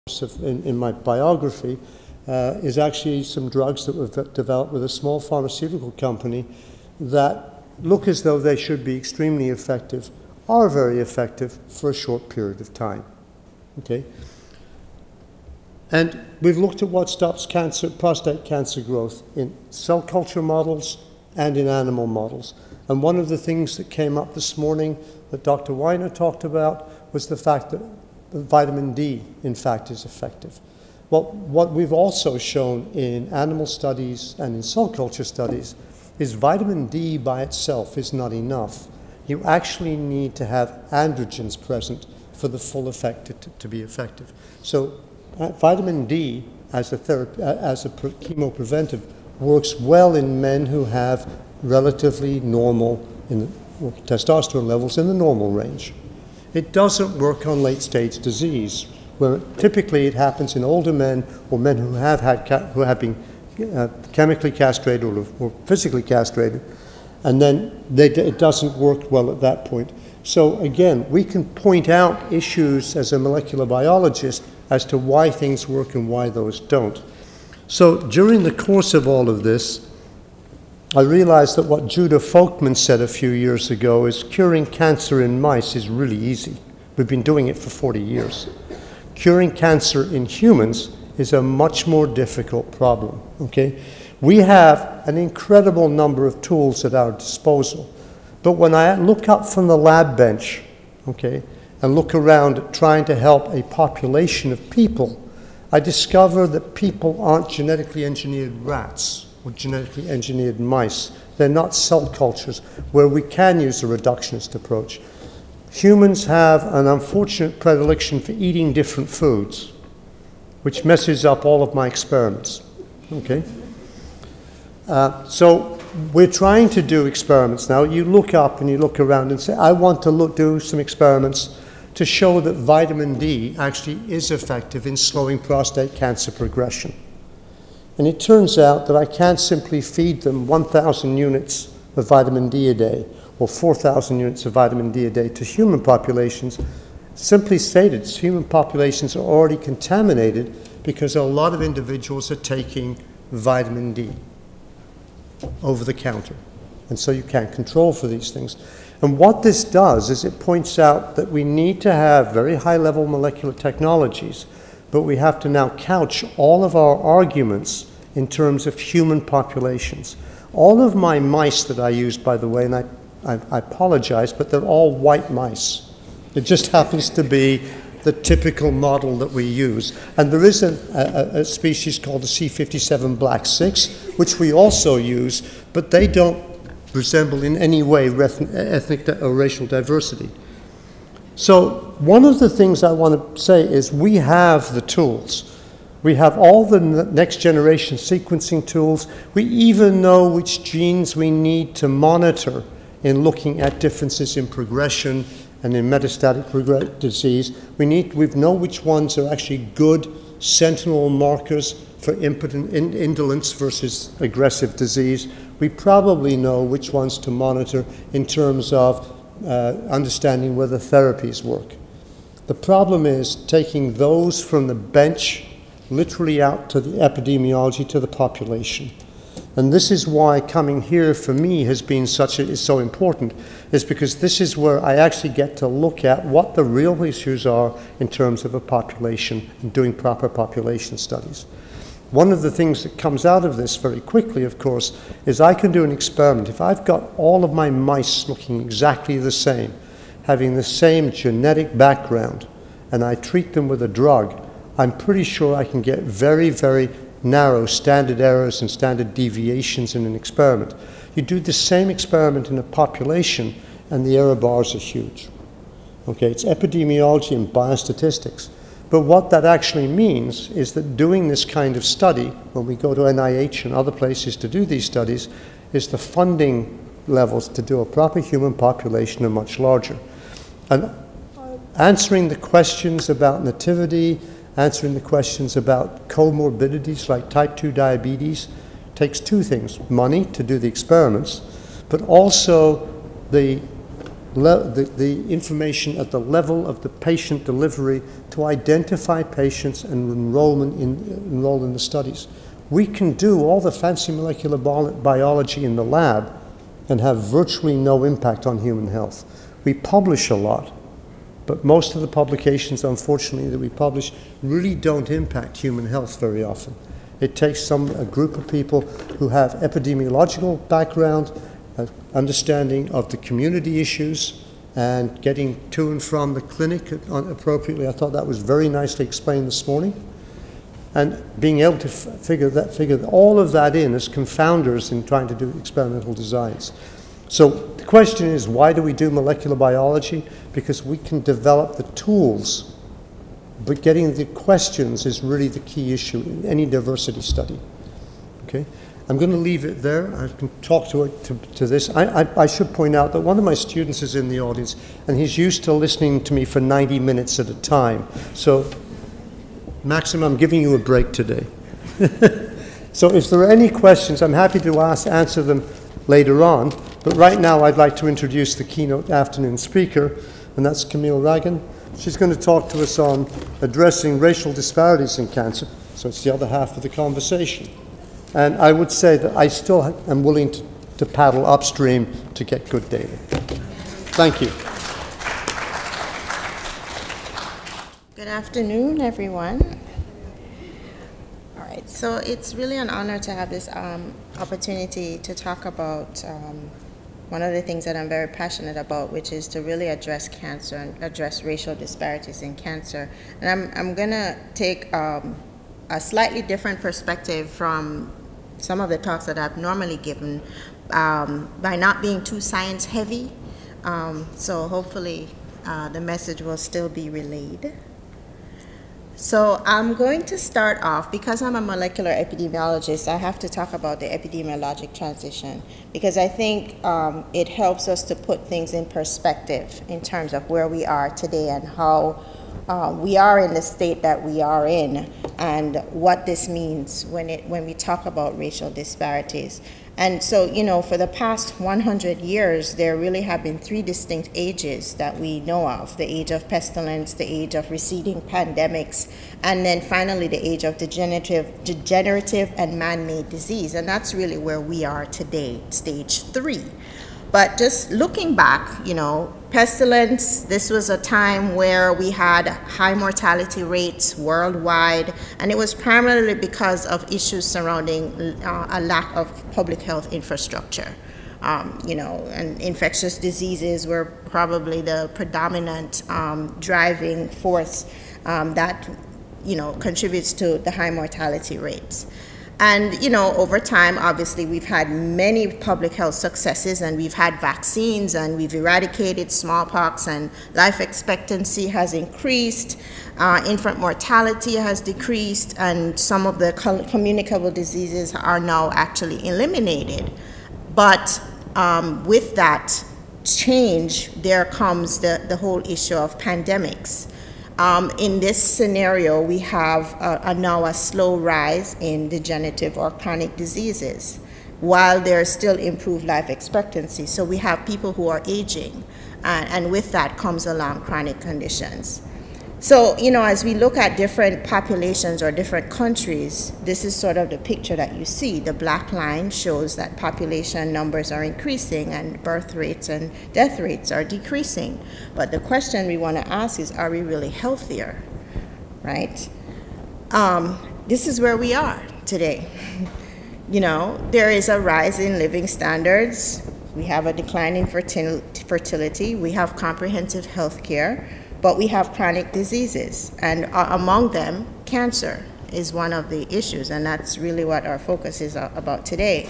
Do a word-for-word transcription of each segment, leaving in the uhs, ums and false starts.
of, in, in my biography uh, is actually some drugs that were developed with a small pharmaceutical company that look as though they should be extremely effective, are very effective for a short period of time. Okay? And we've looked at what stops cancer, prostate cancer growth in cell culture models and in animal models. And one of the things that came up this morning that Doctor Weiner talked about was the fact that vitamin D, in fact, is effective. Well, what we've also shown in animal studies and in cell culture studies is vitamin D by itself is not enough. You actually need to have androgens present for the full effect to, to be effective. So uh, vitamin D as a, therapy, uh, as a chemopreventive works well in men who have relatively normal in the, well, testosterone levels in the normal range. It doesn't work on late-stage disease, where typically it happens in older men or men who have had who have been uh, chemically castrated or, or physically castrated, and then they, it doesn't work well at that point. So again, we can point out issues as a molecular biologist as to why things work and why those don't. So during the course of all of this, I realized that what Judah Folkman said a few years ago is curing cancer in mice is really easy. We've been doing it for forty years. Curing cancer in humans is a much more difficult problem, okay? We have an incredible number of tools at our disposal, but when I look up from the lab bench, okay, and look around at trying to help a population of people, I discover that people aren't genetically engineered rats or genetically engineered mice. They're not cell cultures where we can use a reductionist approach. Humans have an unfortunate predilection for eating different foods, which messes up all of my experiments, okay? Uh, so we're trying to do experiments now. You look up and you look around and say, I want to look, do some experiments to show that vitamin D actually is effective in slowing prostate cancer progression. And it turns out that I can't simply feed them one thousand units of vitamin D a day or four thousand units of vitamin D a day to human populations. Simply stated, human populations are already contaminated because a lot of individuals are taking vitamin D over the counter. And so you can't control for these things. And what this does is it points out that we need to have very high-level molecular technologies, but we have to now couch all of our arguments in terms of human populations. All of my mice that I used, by the way, and I, I, I apologize, but they're all white mice. It just happens to be the typical model that we use. And there is a, a, a species called the C fifty-seven black six, which we also use, but they don't resemble in any way ethnic or racial diversity. So one of the things I want to say is we have the tools. We have all the next generation sequencing tools. We even know which genes we need to monitor in looking at differences in progression and in metastatic disease. We need, we know which ones are actually good sentinel markers for impotent in, indolence versus aggressive disease. We probably know which ones to monitor in terms of uh, understanding whether therapies work. The problem is taking those from the bench literally out to the epidemiology, to the population. And this is why coming here for me has been such a, is so important, is because this is where I actually get to look at what the real issues are in terms of a population and doing proper population studies. One of the things that comes out of this very quickly, of course, is I can do an experiment. If I've got all of my mice looking exactly the same, having the same genetic background, and I treat them with a drug, I'm pretty sure I can get very, very narrow standard errors and standard deviations in an experiment. You do the same experiment in a population and the error bars are huge. Okay, it's epidemiology and biostatistics. But what that actually means is that doing this kind of study, when we go to N I H and other places to do these studies, is the funding levels to do a proper human population are much larger. And answering the questions about nativity, answering the questions about comorbidities like type two diabetes takes two things: money to do the experiments, but also the the, the information at the level of the patient delivery to identify patients and enrollment in, enroll in the studies. We can do all the fancy molecular biology in the lab and have virtually no impact on human health. We publish a lot, but most of the publications, unfortunately, that we publish really don't impact human health very often. It takes some, a group of people who have epidemiological background, uh, understanding of the community issues, and getting to and from the clinic appropriately. I thought that was very nicely explained this morning. And being able to f figure, that, figure all of that in as confounders in trying to do experimental designs. So the question is, why do we do molecular biology? Because we can develop the tools, but getting the questions is really the key issue in any diversity study. Okay? I'm going to leave it there. I can talk to it to, to this. I, I, I should point out that one of my students is in the audience, and he's used to listening to me for ninety minutes at a time. So, Maxim, I'm giving you a break today. So if there are any questions, I'm happy to ask, answer them later on. But right now, I'd like to introduce the keynote afternoon speaker, and that's Camille Ragan. She's going to talk to us on addressing racial disparities in cancer. So it's the other half of the conversation. And I would say that I still am willing to, to paddle upstream to get good data. Thank you. Good afternoon, everyone. All right, so it's really an honor to have this um, opportunity to talk about um, one of the things that I'm very passionate about, which is to really address cancer and address racial disparities in cancer. And I'm, I'm gonna take um, a slightly different perspective from some of the talks that I've normally given um, by not being too science heavy. Um, so hopefully uh, the message will still be relayed. So I'm going to start off, because I'm a molecular epidemiologist, I have to talk about the epidemiologic transition, because I think um, it helps us to put things in perspective in terms of where we are today and how uh, we are in the state that we are in, and what this means when, it, when we talk about racial disparities. And so, you know, for the past one hundred years, there really have been three distinct ages that we know of: the age of pestilence, the age of receding pandemics, and then finally the age of degenerative, degenerative and man-made disease. And that's really where we are today, stage three. But just looking back, you know, pestilence, this was a time where we had high mortality rates worldwide, and it was primarily because of issues surrounding uh, a lack of public health infrastructure. Um, you know, and infectious diseases were probably the predominant um, driving force um, that, you know, contributes to the high mortality rates. And, you know, over time, obviously, we've had many public health successes, and we've had vaccines, and we've eradicated smallpox, and life expectancy has increased, uh, infant mortality has decreased, and some of the communicable diseases are now actually eliminated. But um, with that change, there comes the, the whole issue of pandemics. Um, in this scenario, we have a, a now a slow rise in degenerative or chronic diseases, while there's still improved life expectancy. So we have people who are aging, uh, and with that comes along chronic conditions. So, you know, as we look at different populations or different countries, this is sort of the picture that you see. The black line shows that population numbers are increasing and birth rates and death rates are decreasing. But the question we want to ask is, are we really healthier, right? Um, this is where we are today. You know, there is a rise in living standards. We have a decline in fertil- fertility. We have comprehensive health care. But we have chronic diseases, and uh, among them, cancer is one of the issues, and that's really what our focus is about today.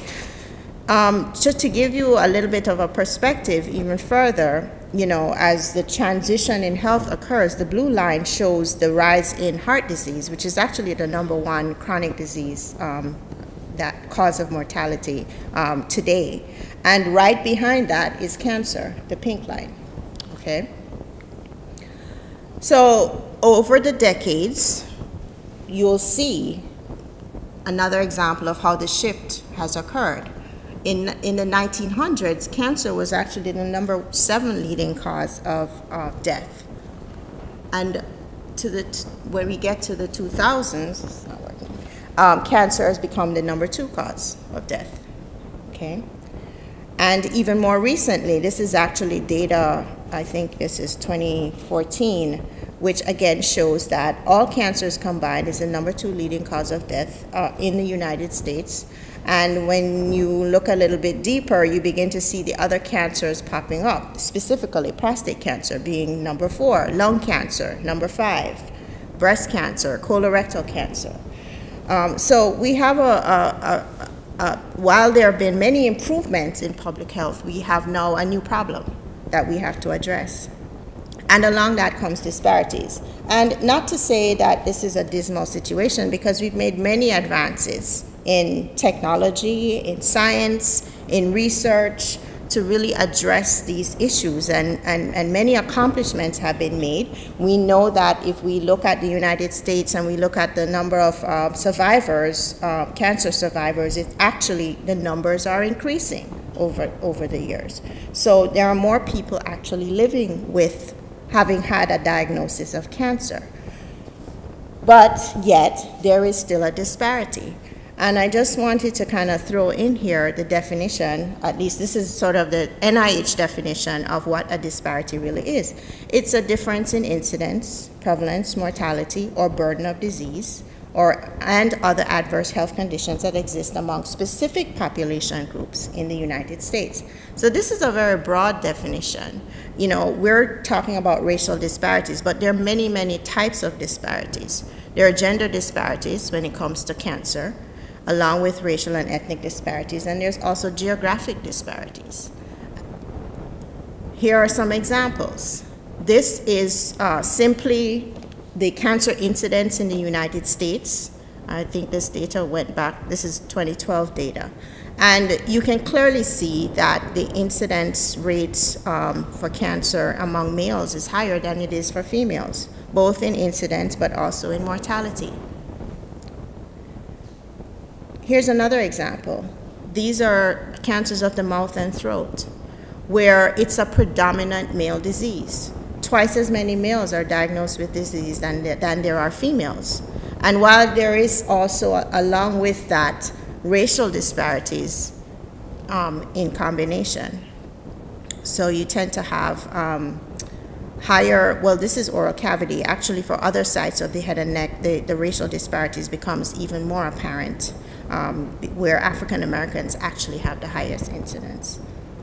Um, just to give you a little bit of a perspective even further, you know, as the transition in health occurs, the blue line shows the rise in heart disease, which is actually the number one chronic disease, um, that cause of mortality um, today. And right behind that is cancer, the pink line, okay? So over the decades, you'll see another example of how the shift has occurred. in, in the nineteen hundreds, cancer was actually the number seven leading cause of uh, death. And to the t when we get to the two thousands, it's not working, um, cancer has become the number two cause of death, okay? And even more recently, this is actually data, I think this is twenty fourteen, which again shows that all cancers combined is the number two leading cause of death uh, in the United States. And when you look a little bit deeper, you begin to see the other cancers popping up, specifically prostate cancer being number four, lung cancer, number five, breast cancer, colorectal cancer. Um, so we have a, a, a, a, while there have been many improvements in public health, we have now a new problem that we have to address. And along that comes disparities. And not to say that this is a dismal situation, because we've made many advances in technology, in science, in research, to really address these issues, and, and, and many accomplishments have been made. We know that if we look at the United States and we look at the number of uh, survivors, uh, cancer survivors, it actually, the numbers are increasing over, over the years. So there are more people actually living with having had a diagnosis of cancer. But yet, there is still a disparity. And I just wanted to kind of throw in here the definition, at least this is sort of the N I H definition of what a disparity really is. It's a difference in incidence, prevalence, mortality, or burden of disease, or and other adverse health conditions that exist among specific population groups in the United States. So this is a very broad definition. You know, we're talking about racial disparities, but there are many, many types of disparities. There are gender disparities when it comes to cancer, along with racial and ethnic disparities, and there's also geographic disparities. Here are some examples. This is uh, simply the cancer incidence in the United States. I think this data went back, this is twenty twelve data. And you can clearly see that the incidence rates um, for cancer among males is higher than it is for females, both in incidence but also in mortality. Here's another example. These are cancers of the mouth and throat, where it's a predominant male disease. Twice as many males are diagnosed with this disease than, than there are females. And while there is also, along with that, racial disparities um, in combination. So you tend to have um, higher, well, this is oral cavity. Actually, for other sites of the head and neck, the, the racial disparities becomes even more apparent, um, where African Americans actually have the highest incidence.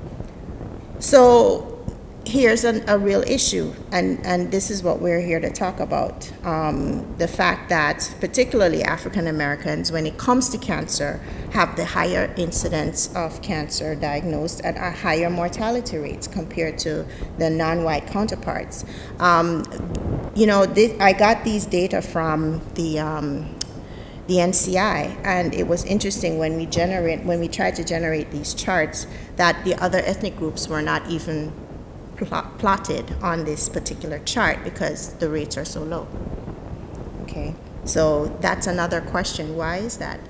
So here's an, a real issue, and, and this is what we're here to talk about. Um, the fact that particularly African Americans, when it comes to cancer, have the higher incidence of cancer diagnosed and are higher mortality rates compared to the non-white counterparts. Um, you know, this, I got these data from the um, the N C I, and it was interesting when we generate when we tried to generate these charts that the other ethnic groups were not even plot, plotted on this particular chart because the rates are so low. Okay, so that's another question. Why is that?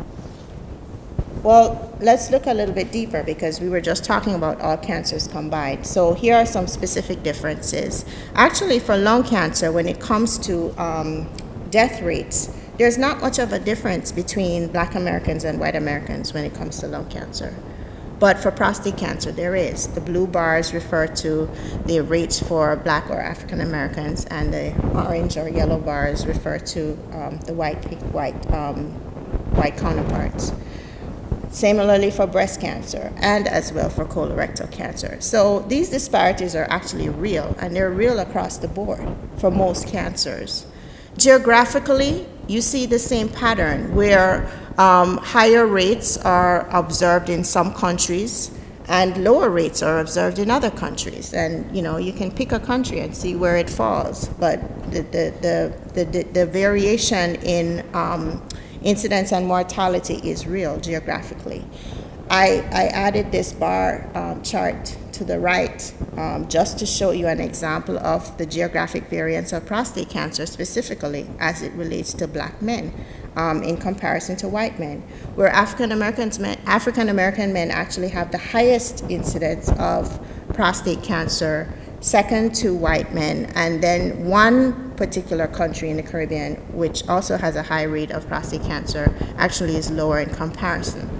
Well, let's look a little bit deeper, because we were just talking about all cancers combined. So here are some specific differences. Actually, for lung cancer, when it comes to um, death rates, there's not much of a difference between Black Americans and white Americans when it comes to lung cancer. But for prostate cancer, there is. The blue bars refer to the rates for Black or African Americans, and the orange or yellow bars refer to um, the white, white, um, white counterparts. Similarly for breast cancer, and as well for colorectal cancer. So these disparities are actually real, and they're real across the board for most cancers. Geographically, you see the same pattern where um, higher rates are observed in some countries and lower rates are observed in other countries. And you know, you can pick a country and see where it falls, but the, the, the, the, the variation in um, incidence and mortality is real geographically. I, I added this bar um, chart to the right, um, just to show you an example of the geographic variance of prostate cancer specifically as it relates to black men um, in comparison to white men, where African Americans men, African American men actually have the highest incidence of prostate cancer, second to white men, and then one particular country in the Caribbean, which also has a high rate of prostate cancer, actually is lower in comparison.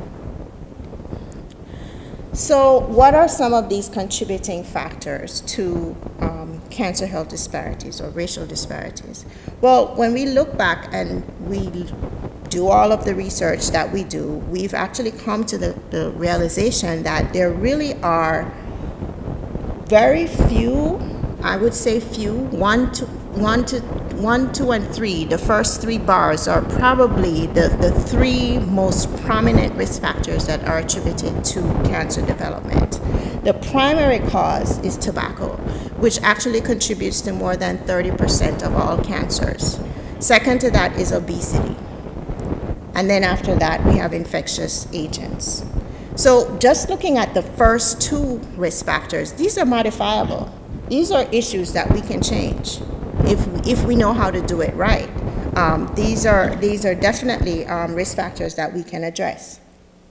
So what are some of these contributing factors to um, cancer health disparities or racial disparities? Well, when we look back and we do all of the research that we do, we've actually come to the, the realization that there really are very few, I would say few, one, two, one, to, one, two, and three, the first three bars are probably the, the three most prominent risk factors that are attributed to cancer development. The primary cause is tobacco, which actually contributes to more than thirty percent of all cancers. Second to that is obesity. And then after that, we have infectious agents. So just looking at the first two risk factors, these are modifiable. These are issues that we can change if, if we know how to do it right. Um, these are, these are definitely um, risk factors that we can address.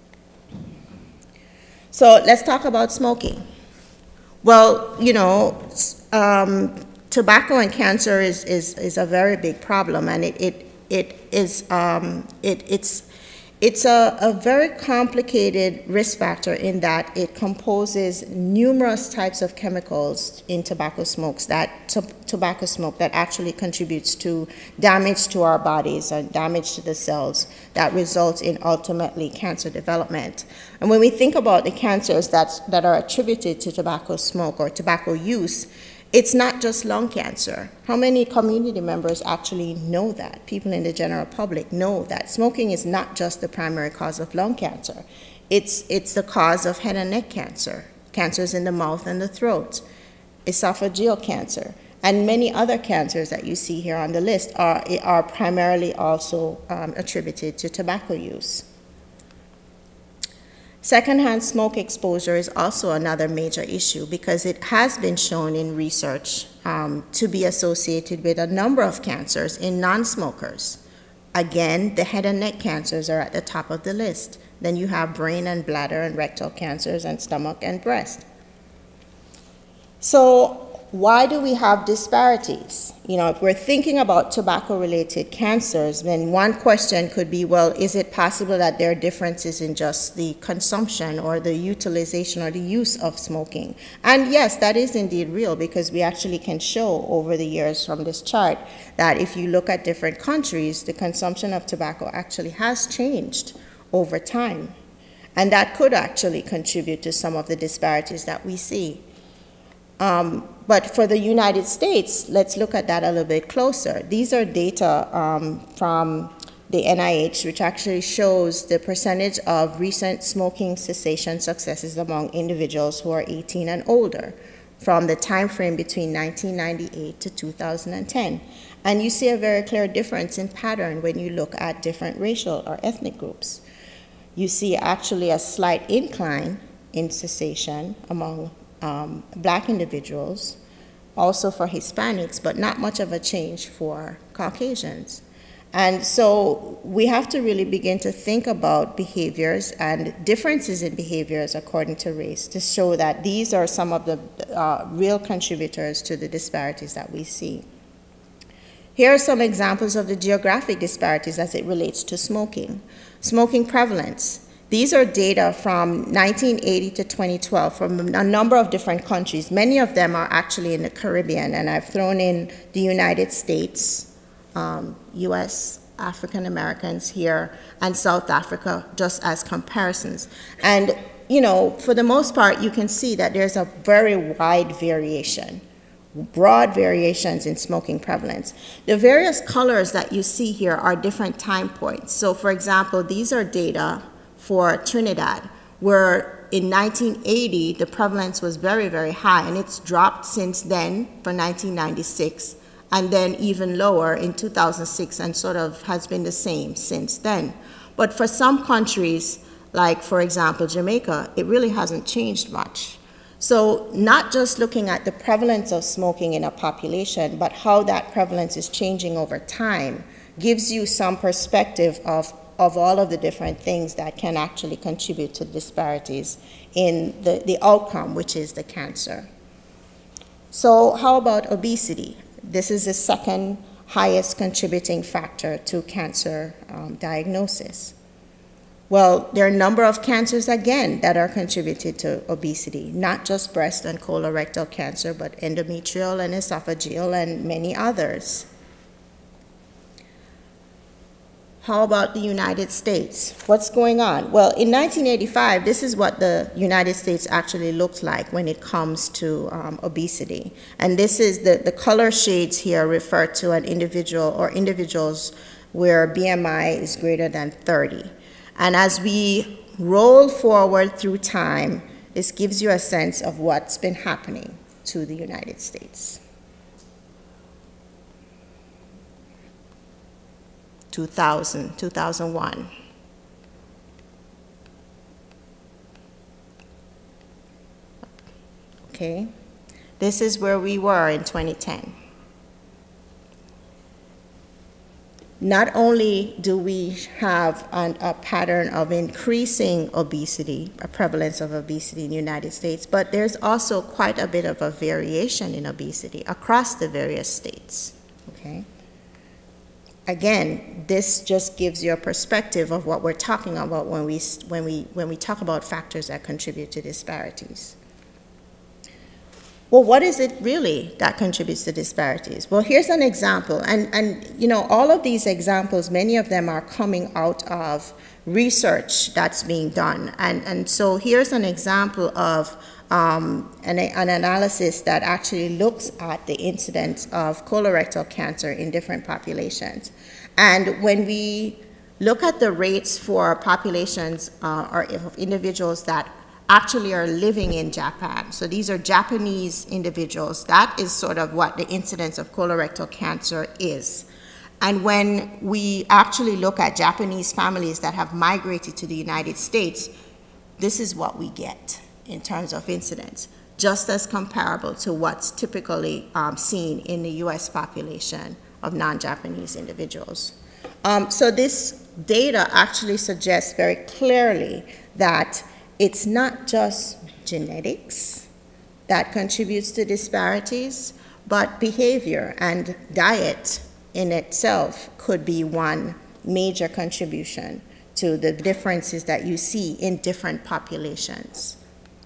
So let's talk about smoking. Well, you know, um, tobacco and cancer is, is, is a very big problem, and it, it, it is, um, it, it's, It's a, a very complicated risk factor in that it composes numerous types of chemicals in tobacco smokes that to, tobacco smoke that actually contributes to damage to our bodies and damage to the cells that results in ultimately cancer development. And when we think about the cancers that, that are attributed to tobacco smoke or tobacco use, it's not just lung cancer. How many community members actually know that? People in the general public know that smoking is not just the primary cause of lung cancer. It's, it's the cause of head and neck cancer, cancers in the mouth and the throat, esophageal cancer, and many other cancers that you see here on the list are, are primarily also um, attributed to tobacco use. Secondhand smoke exposure is also another major issue because it has been shown in research um, to be associated with a number of cancers in non-smokers. Again, the head and neck cancers are at the top of the list. Then you have brain and bladder and rectal cancers and stomach and breast. So why do we have disparities? You know, if we're thinking about tobacco-related cancers, then one question could be, well, is it possible that there are differences in just the consumption or the utilization or the use of smoking? And yes, that is indeed real because we actually can show over the years from this chart that if you look at different countries, the consumption of tobacco actually has changed over time. And that could actually contribute to some of the disparities that we see. Um, but for the United States, let's look at that a little bit closer. These are data um, from the N I H, which actually shows the percentage of recent smoking cessation successes among individuals who are eighteen and older from the time frame between nineteen ninety-eight to two thousand ten. And you see a very clear difference in pattern when you look at different racial or ethnic groups. You see actually a slight incline in cessation among Um, black individuals, also for Hispanics, but not much of a change for Caucasians. And so we have to really begin to think about behaviors and differences in behaviors according to race to show that these are some of the uh, real contributors to the disparities that we see. Here are some examples of the geographic disparities as it relates to smoking. Smoking prevalence. These are data from nineteen eighty to twenty twelve from a number of different countries. Many of them are actually in the Caribbean, and I've thrown in the United States, um, U S, African Americans here, and South Africa, just as comparisons. And, you know, for the most part, you can see that there's a very wide variation, broad variations in smoking prevalence. The various colors that you see here are different time points. So, for example, these are data for Trinidad, where in nineteen eighty, the prevalence was very, very high, and it's dropped since then for nineteen ninety-six, and then even lower in two thousand six, and sort of has been the same since then. But for some countries, like, for example, Jamaica, it really hasn't changed much. So not just looking at the prevalence of smoking in a population, but how that prevalence is changing over time gives you some perspective of, of all of the different things that can actually contribute to disparities in the, the outcome, which is the cancer. So how about obesity? This is the second highest contributing factor to cancer um, diagnosis. Well, there are a number of cancers, again, that are contributed to obesity, not just breast and colorectal cancer, but endometrial and esophageal and many others. How about the United States? What's going on? Well, in nineteen eighty-five, this is what the United States actually looked like when it comes to um, obesity. And this is the, the color shades here refer to an individual or individuals where B M I is greater than thirty. And as we roll forward through time, this gives you a sense of what's been happening to the United States. two thousand, two thousand one. Okay, this is where we were in twenty ten. Not only do we have an, a pattern of increasing obesity, a prevalence of obesity in the United States, but there's also quite a bit of a variation in obesity across the various states, okay? Again, this just gives you a perspective of what we're talking about when we, when we, when we talk about factors that contribute to disparities. Well, what is it really that contributes to disparities? Well, here's an example, and, and you know, all of these examples, many of them are coming out of research that's being done. And, and so here's an example of um, an, an analysis that actually looks at the incidence of colorectal cancer in different populations. And when we look at the rates for populations uh, or of individuals that actually are living in Japan. So these are Japanese individuals. That is sort of what the incidence of colorectal cancer is. And when we actually look at Japanese families that have migrated to the United States, this is what we get in terms of incidence, just as comparable to what's typically um, seen in the U S population of non-Japanese individuals. Um, so this data actually suggests very clearly that it's not just genetics that contributes to disparities, but behavior and diet in itself could be one major contribution to the differences that you see in different populations.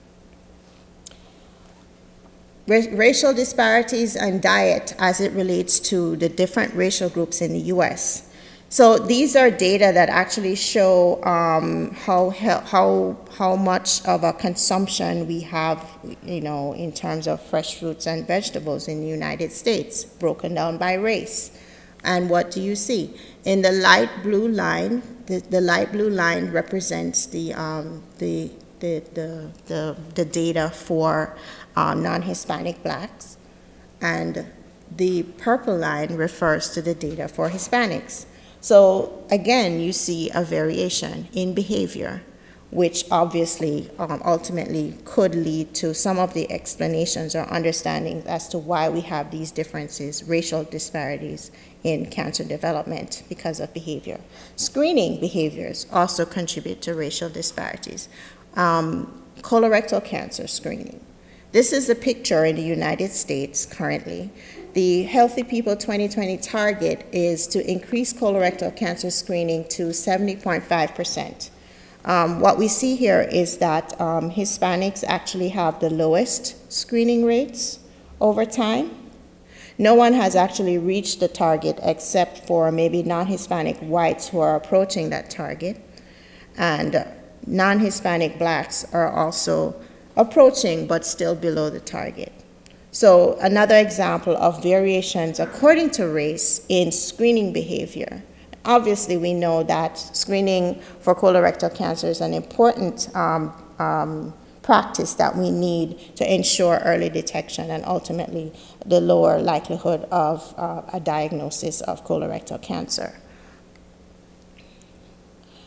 Ra- racial disparities and diet as it relates to the different racial groups in the U S. So these are data that actually show um, how, how, how much of a consumption we have, you know, in terms of fresh fruits and vegetables in the United States, broken down by race. And what do you see? In the light blue line, the, the light blue line represents the, um, the, the, the, the, the data for um, non-Hispanic blacks, and the purple line refers to the data for Hispanics. So again, you see a variation in behavior, which obviously um, ultimately could lead to some of the explanations or understandings as to why we have these differences, racial disparities in cancer development because of behavior. Screening behaviors also contribute to racial disparities. Um, colorectal cancer screening. This is a picture in the United States currently. The Healthy People twenty twenty target is to increase colorectal cancer screening to seventy point five percent. Um, what we see here is that um, Hispanics actually have the lowest screening rates over time. No one has actually reached the target except for maybe non-Hispanic whites who are approaching that target. And non-Hispanic blacks are also approaching but still below the target. So another example of variations according to race in screening behavior. Obviously, we know that screening for colorectal cancer is an important um, um, practice that we need to ensure early detection and ultimately the lower likelihood of uh, a diagnosis of colorectal cancer.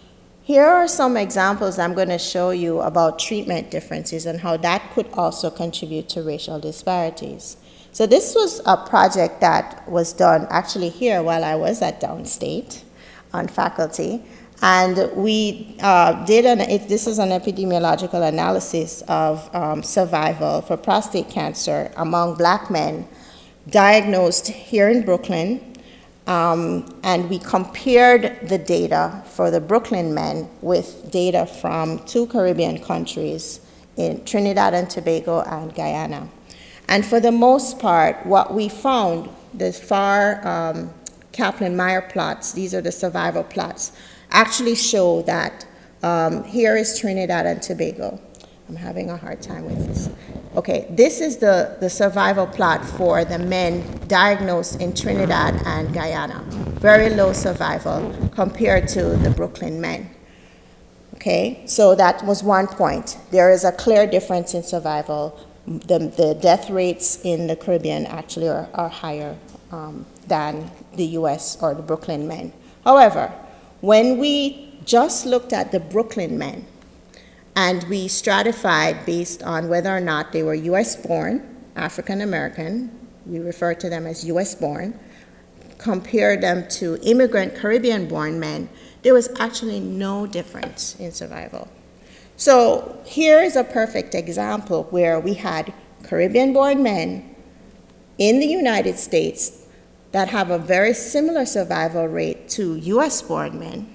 Here are some examples I'm going to show you about treatment differences and how that could also contribute to racial disparities. So this was a project that was done actually here while I was at Downstate on faculty. And we uh, did, an, it, this is an epidemiological analysis of um, survival for prostate cancer among black men diagnosed here in Brooklyn. Um, and we compared the data for the Brooklyn men with data from two Caribbean countries in Trinidad and Tobago and Guyana. And for the most part, what we found, the far um, Kaplan-Meier plots, these are the survival plots, actually show that um, here is Trinidad and Tobago. I'm having a hard time with this. Okay, this is the, the survival plot for the men diagnosed in Trinidad and Guyana. Very low survival compared to the Brooklyn men. Okay, so that was one point. There is a clear difference in survival. The, the death rates in the Caribbean actually are, are higher um, than the U S or the Brooklyn men. However, when we just looked at the Brooklyn men, and we stratified based on whether or not they were U S born, African American, we refer to them as U S born, compared them to immigrant Caribbean born men, there was actually no difference in survival. So here is a perfect example where we had Caribbean born men in the United States that have a very similar survival rate to U S born men.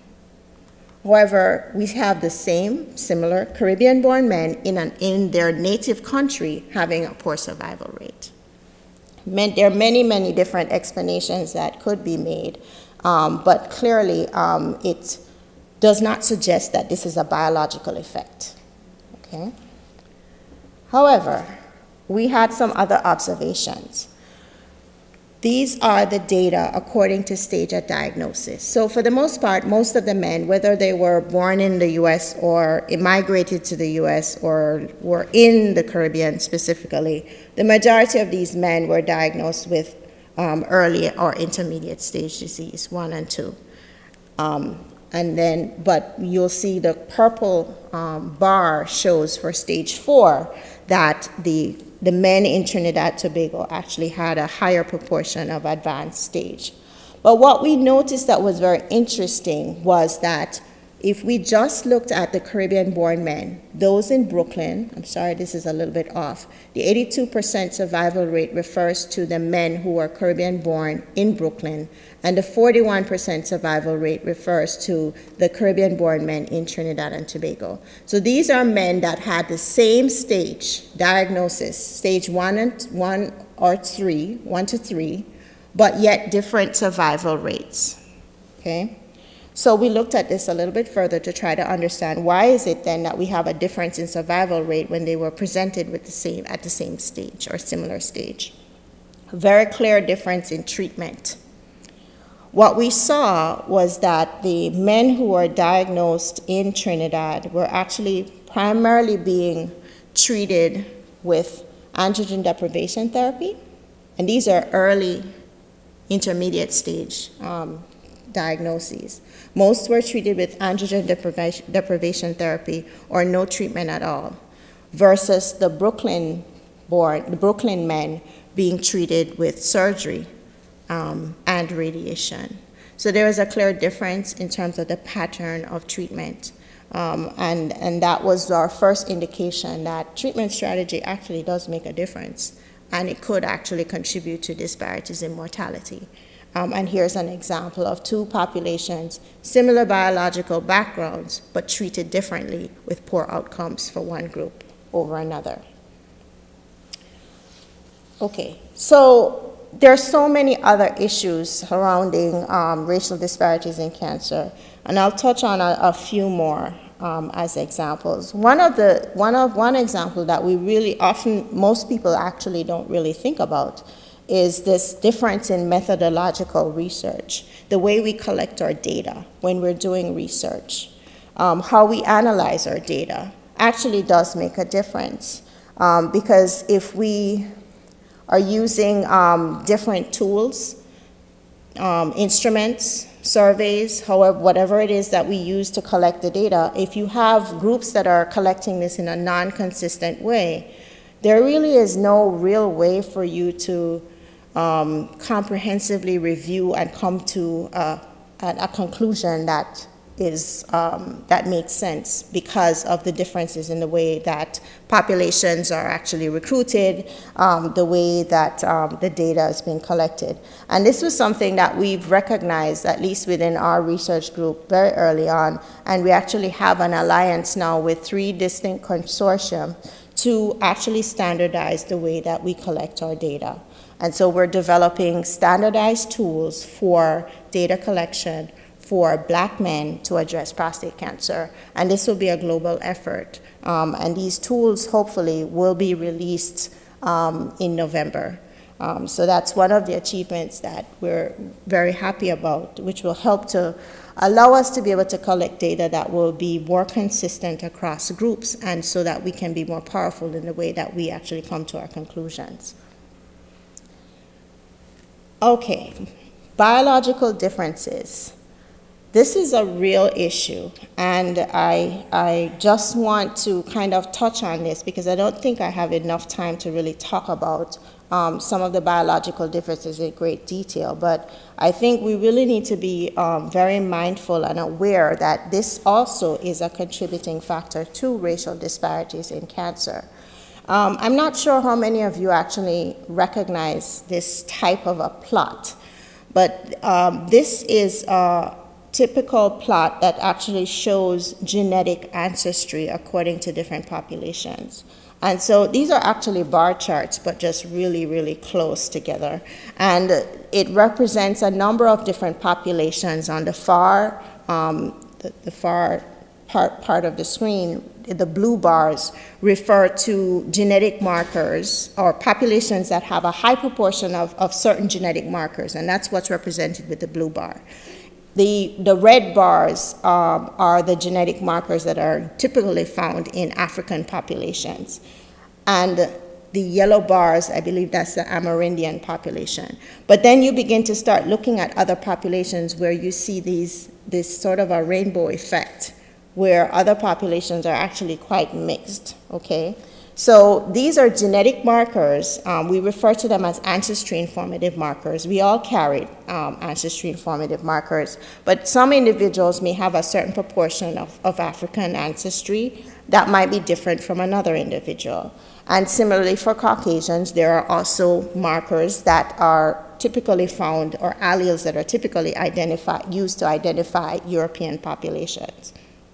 However, we have the same, similar Caribbean-born men in, an, in their native country having a poor survival rate. There are many, many different explanations that could be made, um, but clearly um, it does not suggest that this is a biological effect. Okay? However, we had some other observations. These are the data according to stage of diagnosis. So for the most part, most of the men, whether they were born in the U S or immigrated to the U S or were in the Caribbean specifically, the majority of these men were diagnosed with um, early or intermediate stage disease, one and two. Um, and then, but you'll see the purple um, bar shows for stage four that the the men in Trinidad and Tobago actually had a higher proportion of advanced stage. But what we noticed that was very interesting was that if we just looked at the Caribbean-born men, those in Brooklyn, I'm sorry, this is a little bit off, the eighty-two percent survival rate refers to the men who were Caribbean-born in Brooklyn, and the forty-one percent survival rate refers to the Caribbean-born men in Trinidad and Tobago. So these are men that had the same stage diagnosis, stage one and one or three, one to three, but yet different survival rates, okay? So we looked at this a little bit further to try to understand why is it then that we have a difference in survival rate when they were presented with the same, at the same stage or similar stage. A very clear difference in treatment. What we saw was that the men who were diagnosed in Trinidad were actually primarily being treated with androgen deprivation therapy, and these are early intermediate stage um, diagnoses. Most were treated with androgen deprivation, deprivation therapy or no treatment at all, versus the Brooklyn born, the Brooklyn men being treated with surgery um, and radiation. So there is a clear difference in terms of the pattern of treatment. Um, and, and that was our first indication that treatment strategy actually does make a difference, and it could actually contribute to disparities in mortality. Um, and here's an example of two populations, similar biological backgrounds, but treated differently with poor outcomes for one group over another. Okay, so there are so many other issues surrounding um, racial disparities in cancer, and I'll touch on a, a few more um, as examples. One of the one of one example that we really often, most people actually don't really think about, is this difference in methodological research, the way we collect our data when we're doing research. Um, how we analyze our data actually does make a difference, um, because if we are using um, different tools, um, instruments, surveys, however, whatever it is that we use to collect the data, if you have groups that are collecting this in a non-consistent way, there really is no real way for you to um, comprehensively review and come to uh, a, a conclusion that is um, that makes sense because of the differences in the way that populations are actually recruited, um, the way that um, the data is being collected. And this was something that we've recognized, at least within our research group, very early on, and we actually have an alliance now with three distinct consortium to actually standardize the way that we collect our data. And so we're developing standardized tools for data collection for Black men to address prostate cancer. And this will be a global effort. Um, and these tools, hopefully, will be released um, in November. Um, so that's one of the achievements that we're very happy about, which will help to allow us to be able to collect data that will be more consistent across groups, and so that we can be more powerful in the way that we actually come to our conclusions. Okay, biological differences. This is a real issue, and I, I just want to kind of touch on this because I don't think I have enough time to really talk about um, some of the biological differences in great detail, but I think we really need to be um, very mindful and aware that this also is a contributing factor to racial disparities in cancer. Um, I'm not sure how many of you actually recognize this type of a plot, but um, this is uh, typical plot that actually shows genetic ancestry according to different populations. And so these are actually bar charts, but just really, really close together. And it represents a number of different populations on the far, um, the, the far part, part of the screen. The blue bars refer to genetic markers or populations that have a high proportion of, of certain genetic markers, and that's what's represented with the blue bar. The, the red bars um, are the genetic markers that are typically found in African populations. And the yellow bars, I believe that's the Amerindian population. But then you begin to start looking at other populations where you see these, this sort of a rainbow effect, where other populations are actually quite mixed, okay? So these are genetic markers. Um, we refer to them as ancestry informative markers. We all carry um, ancestry informative markers, but some individuals may have a certain proportion of, of African ancestry that might be different from another individual. And similarly for Caucasians, there are also markers that are typically found, or alleles that are typically identified, used to identify European populations.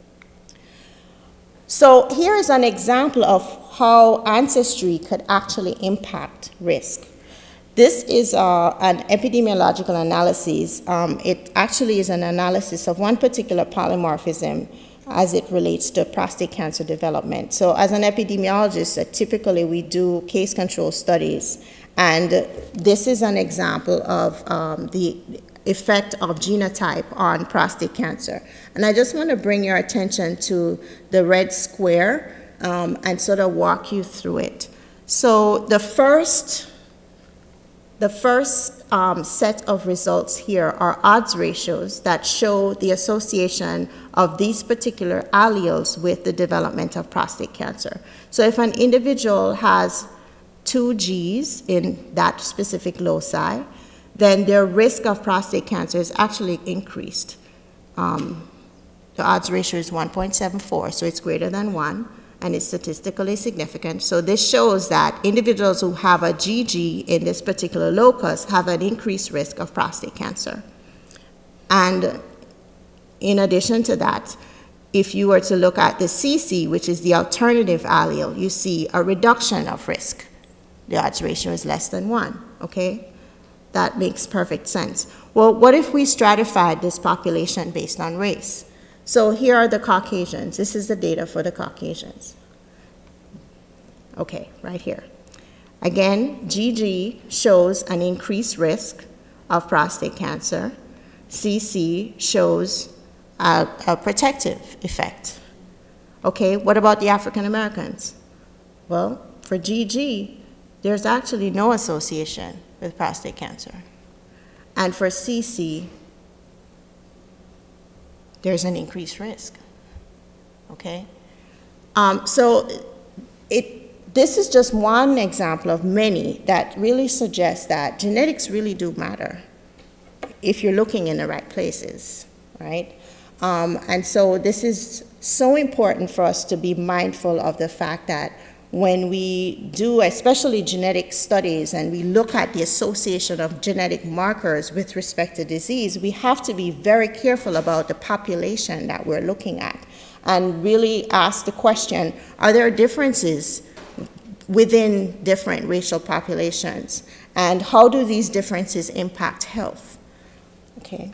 So here is an example of how ancestry could actually impact risk. This is uh, an epidemiological analysis. Um, it actually is an analysis of one particular polymorphism as it relates to prostate cancer development. So as an epidemiologist, uh, typically we do case control studies, and this is an example of um, the effect of genotype on prostate cancer. And I just want to bring your attention to the red square um, and sort of walk you through it. So the first, the first um, set of results here are odds ratios that show the association of these particular alleles with the development of prostate cancer. So if an individual has two G's in that specific loci, then their risk of prostate cancer is actually increased. Um, the odds ratio is one point seven four, so it's greater than one, and it's statistically significant. So this shows that individuals who have a G G in this particular locus have an increased risk of prostate cancer. And in addition to that, if you were to look at the C C, which is the alternative allele, you see a reduction of risk. The odds ratio is less than one, okay? That makes perfect sense. Well, what if we stratified this population based on race? So here are the Caucasians. This is the data for the Caucasians. Okay, right here. Again, G G shows an increased risk of prostate cancer. C C shows a, a protective effect. Okay, what about the African Americans? Well, for G G, there's actually no association with prostate cancer. And for C C, there's an increased risk, okay? Um, so it, this is just one example of many that really suggests that genetics really do matter if you're looking in the right places, right? Um, and so this is so important for us to be mindful of the fact that when we do, especially genetic studies, and we look at the association of genetic markers with respect to disease, we have to be very careful about the population that we're looking at and really ask the question, are there differences within different racial populations? And how do these differences impact health? Okay.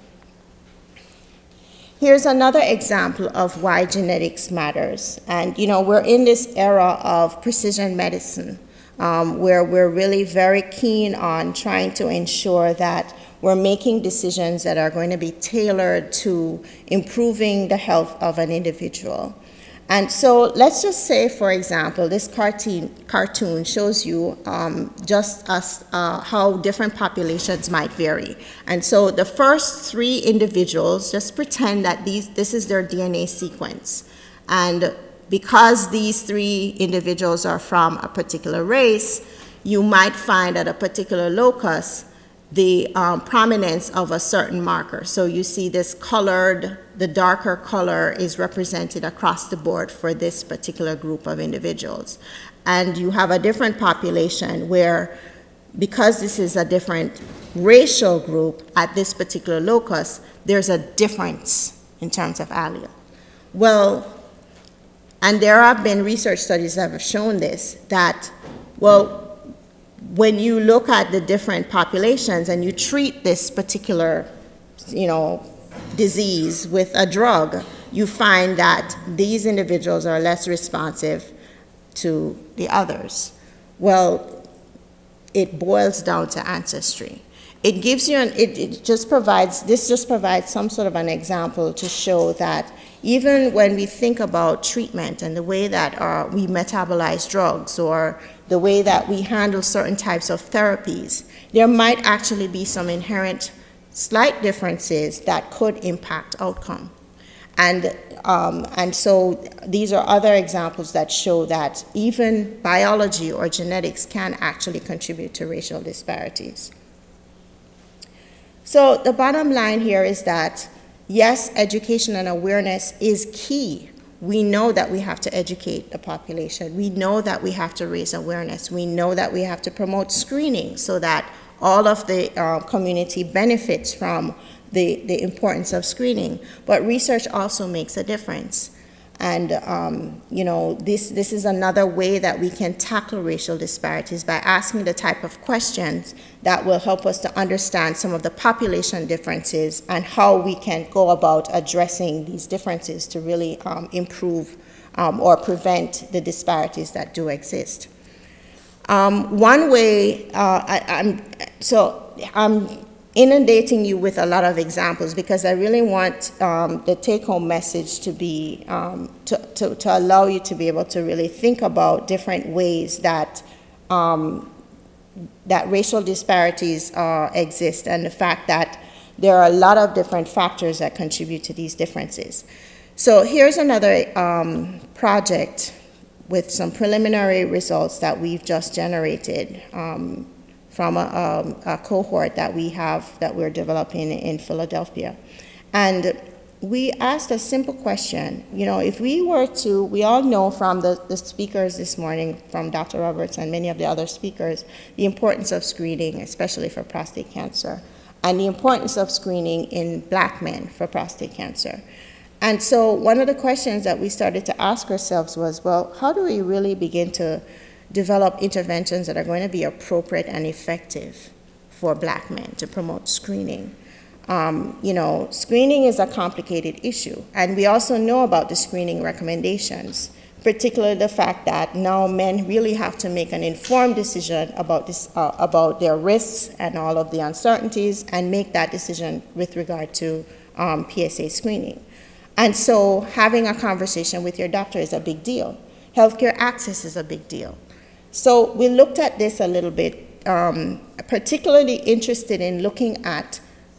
Here's another example of why genetics matters. And, you know, we're in this era of precision medicine, um, where we're really very keen on trying to ensure that we're making decisions that are going to be tailored to improving the health of an individual. And so let's just say, for example, this cartoon, cartoon shows you um, just as, uh, how different populations might vary. And so the first three individuals, just pretend that these, this is their D N A sequence. And because these three individuals are from a particular race, you might find at a particular locus the um, prominence of a certain marker. So you see this colored, the darker color is represented across the board for this particular group of individuals. And you have a different population where, because this is a different racial group at this particular locus, there's a difference in terms of allele. Well, and there have been research studies that have shown this, that, well, when you look at the different populations and you treat this particular, you know, disease with a drug, you find that these individuals are less responsive to the others. Well, it boils down to ancestry. It gives you an, it, it just provides, this just provides some sort of an example to show that even when we think about treatment and the way that uh, we metabolize drugs or the way that we handle certain types of therapies, there might actually be some inherent slight differences that could impact outcome. And, um, and so these are other examples that show that even biology or genetics can actually contribute to racial disparities. So the bottom line here is that, yes, education and awareness is key. We know that we have to educate the population. We know that we have to raise awareness. We know that we have to promote screening so that all of the uh, community benefits from the, the importance of screening. But research also makes a difference. And um, you know, this, this is another way that we can tackle racial disparities, by asking the type of questions that will help us to understand some of the population differences and how we can go about addressing these differences to really um, improve um, or prevent the disparities that do exist. Um, one way, uh, I, I'm, so I'm inundating you with a lot of examples because I really want um, the take-home message to be, um, to, to, to allow you to be able to really think about different ways that, um, that racial disparities uh, exist, and the fact that there are a lot of different factors that contribute to these differences. So here's another um, project with some preliminary results that we've just generated um, from a, a, a cohort that we have that we're developing in Philadelphia. And we asked a simple question. You know, if we were to, we all know from the, the speakers this morning, from Doctor Roberts and many of the other speakers, the importance of screening, especially for prostate cancer, and the importance of screening in black men for prostate cancer. And so one of the questions that we started to ask ourselves was, well, how do we really begin to develop interventions that are going to be appropriate and effective for black men to promote screening? Um, you know, screening is a complicated issue, and we also know about the screening recommendations, particularly the fact that now men really have to make an informed decision about, this, uh, about their risks and all of the uncertainties, and make that decision with regard to um, P S A screening. And so having a conversation with your doctor is a big deal. Healthcare access is a big deal. So we looked at this a little bit, um, particularly interested in looking at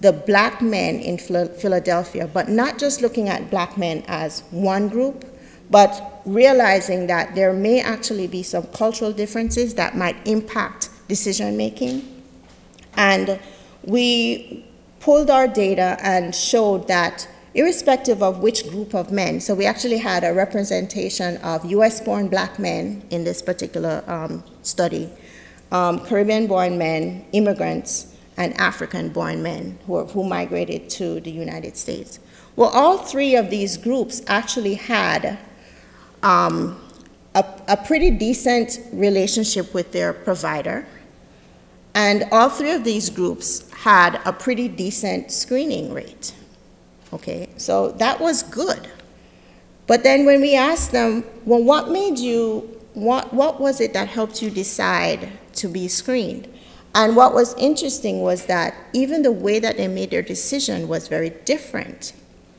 the black men in Philadelphia, but not just looking at black men as one group, but realizing that there may actually be some cultural differences that might impact decision making. And we pulled our data and showed that irrespective of which group of men, so we actually had a representation of U S-born black men in this particular um, study, um, Caribbean-born men, immigrants, and African-born men who, who migrated to the United States. Well, all three of these groups actually had um, a, a pretty decent relationship with their provider, and all three of these groups had a pretty decent screening rate. Okay, so that was good. But then when we asked them, well, what made you, what, what was it that helped you decide to be screened? And what was interesting was that even the way that they made their decision was very different.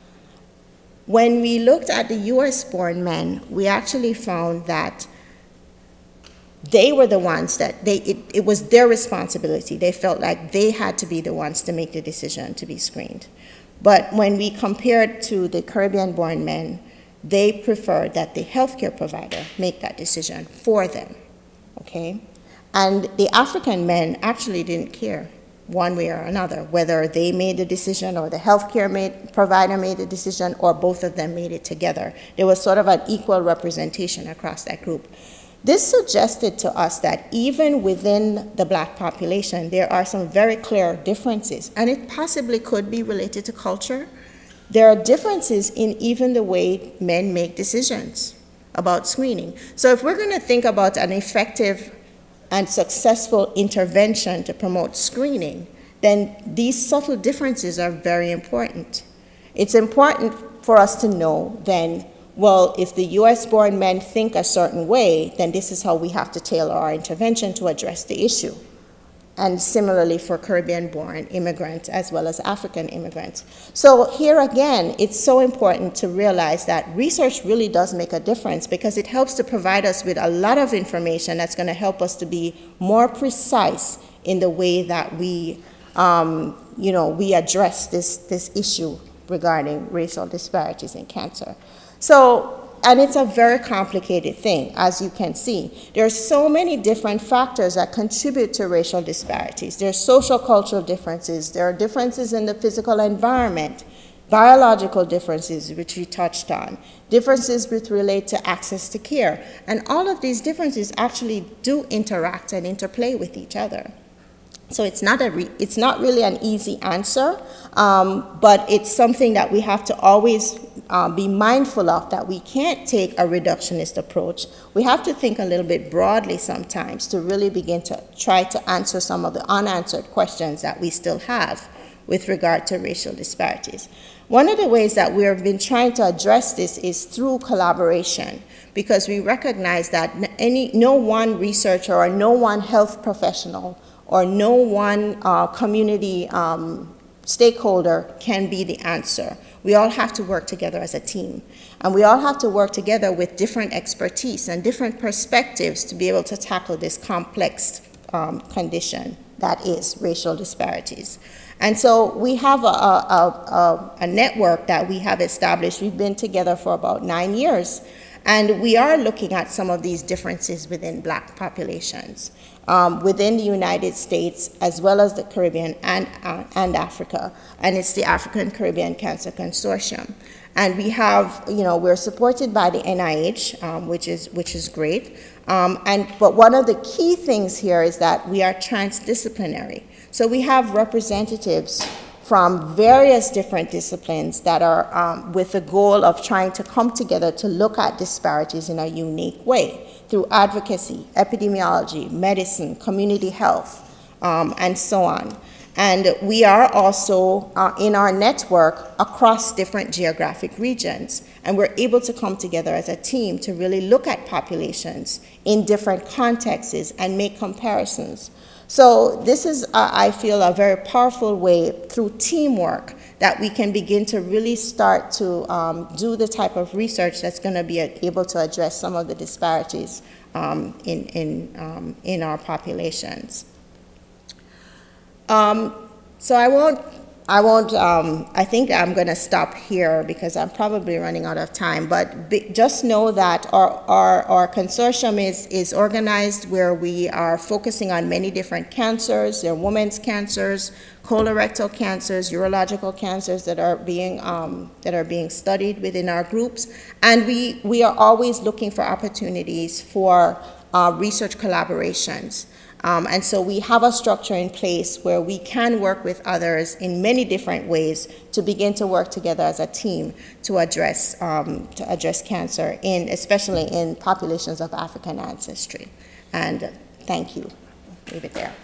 When we looked at the U S-born men, we actually found that they were the ones that, they, it, it was their responsibility. They felt like they had to be the ones to make the decision to be screened. But when we compared to the Caribbean-born men, they preferred that the healthcare provider make that decision for them, okay? And the African men actually didn't care one way or another, whether they made the decision or the healthcare made, provider made the decision or both of them made it together. There was sort of an equal representation across that group. This suggested to us that even within the black population, there are some very clear differences, and it possibly could be related to culture. There are differences in even the way men make decisions about screening. So if we're going to think about an effective and successful intervention to promote screening, then these subtle differences are very important. It's important for us to know then, well, if the U S-born men think a certain way, then this is how we have to tailor our intervention to address the issue. And similarly for Caribbean-born immigrants as well as African immigrants. So here again, it's so important to realize that research really does make a difference because it helps to provide us with a lot of information that's going to help us to be more precise in the way that we, um, you know, we address this, this issue regarding racial disparities in cancer. So, and it's a very complicated thing, as you can see. There are so many different factors that contribute to racial disparities. There are social cultural differences. There are differences in the physical environment, biological differences, which we touched on, differences which relate to access to care. And all of these differences actually do interact and interplay with each other. So it's not, a re it's not really an easy answer, um, but it's something that we have to always uh, be mindful of, that we can't take a reductionist approach. We have to think a little bit broadly sometimes to really begin to try to answer some of the unanswered questions that we still have with regard to racial disparities. One of the ways that we have been trying to address this is through collaboration, because we recognize that any, no one researcher or no one health professional or no one uh, community um, stakeholder can be the answer. We all have to work together as a team. And we all have to work together with different expertise and different perspectives to be able to tackle this complex um, condition that is racial disparities. And so we have a, a, a, a network that we have established. We've been together for about nine years. And we are looking at some of these differences within black populations. Um, within the United States, as well as the Caribbean and, uh, and Africa, and it's the African Caribbean Cancer Consortium. And we have, you know, we're supported by the N I H, um, which is, which is great. Um, and, but one of the key things here is that we are transdisciplinary. So we have representatives from various different disciplines that are um, with the goal of trying to come together to look at disparities in a unique way through advocacy, epidemiology, medicine, community health, um, and so on. And we are also uh, in our network across different geographic regions, and we're able to come together as a team to really look at populations in different contexts and make comparisons. So this is, uh, I feel, a very powerful way through teamwork that we can begin to really start to um, do the type of research that's going to be able to address some of the disparities um, in, in, um, in our populations. Um, so I won't I won't, um, I think I'm going to stop here because I'm probably running out of time, but be, just know that our, our, our consortium is, is organized where we are focusing on many different cancers. There are women's cancers, colorectal cancers, urological cancers that are being, um, that are being studied within our groups. And we, we are always looking for opportunities for uh, research collaborations. Um, and so we have a structure in place where we can work with others in many different ways to begin to work together as a team to address, um, to address cancer, in, especially in populations of African ancestry. And uh, thank you. I'll leave it there.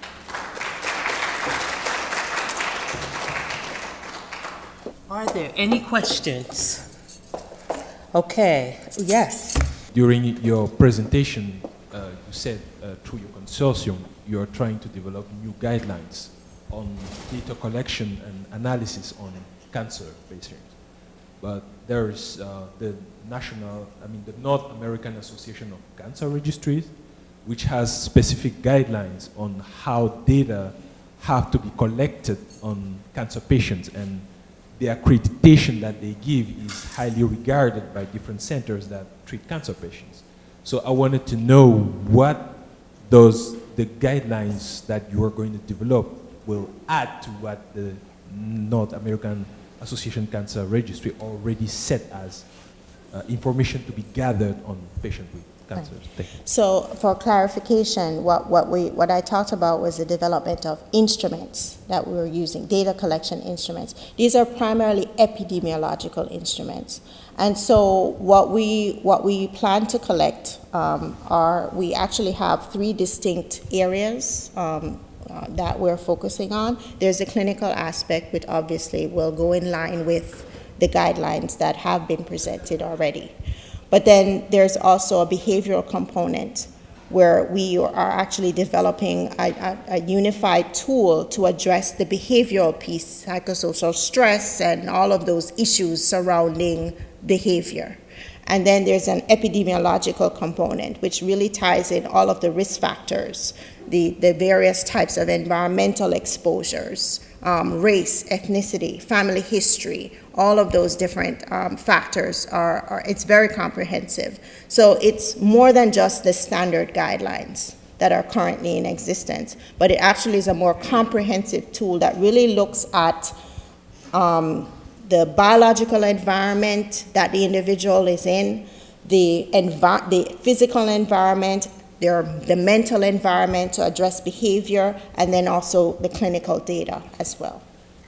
Are there any questions? Okay, yes. During your presentation, uh, you said uh, through your consortium, you are trying to develop new guidelines on data collection and analysis on cancer patients. But there's uh, the national, I mean, the North American Association of Cancer Registries, which has specific guidelines on how data have to be collected on cancer patients, and the accreditation that they give is highly regarded by different centers that treat cancer patients. So I wanted to know what those the guidelines that you are going to develop will add to what the North American Association Cancer Registry already set as uh, information to be gathered on patients with cancer. Right. So for clarification, what, what, we, what I talked about was the development of instruments that we were using, data collection instruments. These are primarily epidemiological instruments. And so what we, what we plan to collect um, are, we actually have three distinct areas um, uh, that we're focusing on. There's a clinical aspect, which obviously will go in line with the guidelines that have been presented already. But then there's also a behavioral component where we are actually developing a, a, a unified tool to address the behavioral piece, psychosocial stress and all of those issues surrounding behavior. And then there's an epidemiological component, which really ties in all of the risk factors, the, the various types of environmental exposures, um, race, ethnicity, family history, all of those different um, factors are, are, it's very comprehensive. So it's more than just the standard guidelines that are currently in existence, but it actually is a more comprehensive tool that really looks at um, the biological environment that the individual is in, the, envi the physical environment, their, the mental environment to address behavior, and then also the clinical data as well.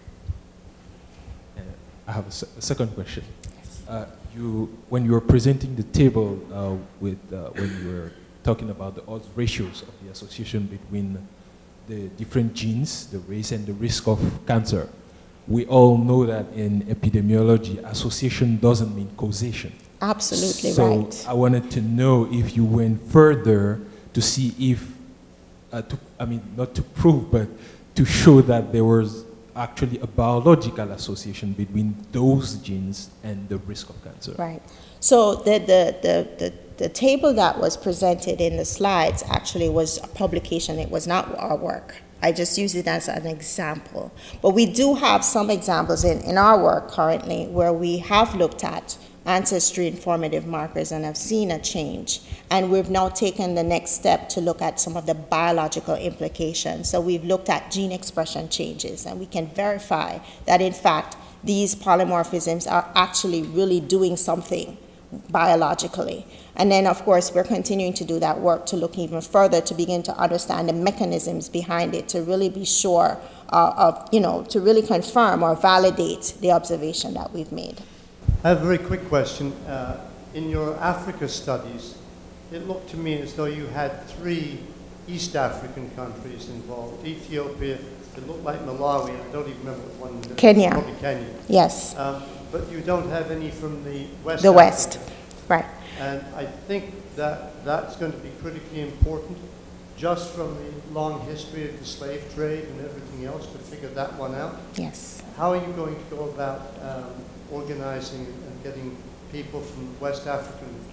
Uh, I have a, se a second question. Uh, you, when you were presenting the table uh, with, uh, when you were talking about the odds ratios of the association between the different genes, the race and the risk of cancer, we all know that in epidemiology, association doesn't mean causation. Absolutely so right. So I wanted to know if you went further to see if, uh, to, I mean, not to prove, but to show that there was actually a biological association between those genes and the risk of cancer. Right. So the, the, the, the, the table that was presented in the slides actually was a publication. It was not our work. I just use it as an example. But we do have some examples in, in our work currently where we have looked at ancestry informative markers and have seen a change. And we've now taken the next step to look at some of the biological implications. So we've looked at gene expression changes, and we can verify that in fact these polymorphisms are actually really doing something biologically. And then, of course, we're continuing to do that work to look even further to begin to understand the mechanisms behind it, to really be sure uh, of, you know, to really confirm or validate the observation that we've made. I have a very quick question. Uh, in your Africa studies, it looked to me as though you had three East African countries involved. Ethiopia, it looked like Malawi, I don't even remember what one. Kenya. Probably Kenya. Yes. Um, but you don't have any from the West The Africa. West, right. And I think that that's going to be critically important, just from the long history of the slave trade and everything else, to figure that one out. Yes. How are you going to go about um, organizing and getting people from West African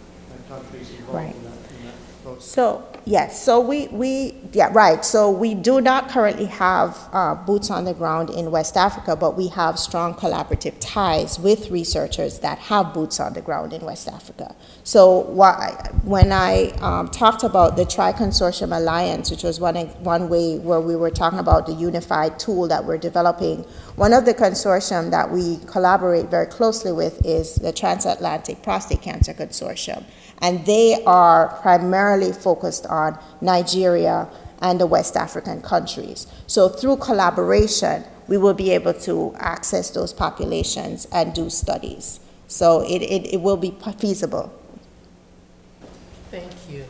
countries involved Right. in that, in that process. So, yes, so we, we, yeah, right. So we do not currently have uh, boots on the ground in West Africa, but we have strong collaborative ties with researchers that have boots on the ground in West Africa. So why, when I um, talked about the Tri-Consortium Alliance, which was one, one way where we were talking about the unified tool that we're developing, one of the consortium that we collaborate very closely with is the Transatlantic Prostate Cancer Consortium. And they are primarily focused on Nigeria and the West African countries. So through collaboration, we will be able to access those populations and do studies. So it, it, it will be feasible. Thank you.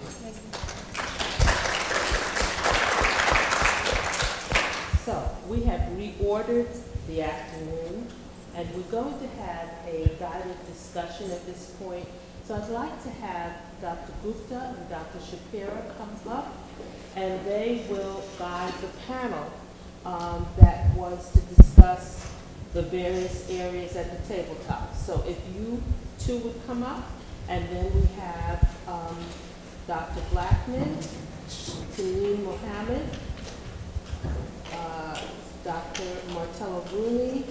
So we have reordered the afternoon, and we're going to have a guided discussion at this point. So I'd like to have Doctor Gupta and Doctor Shapira come up, and they will guide the panel um, that was to discuss the various areas at the tabletop. So if you two would come up, and then we have um, Doctor Blackman, Talim Mohammed, uh, Doctor Martello Bruni,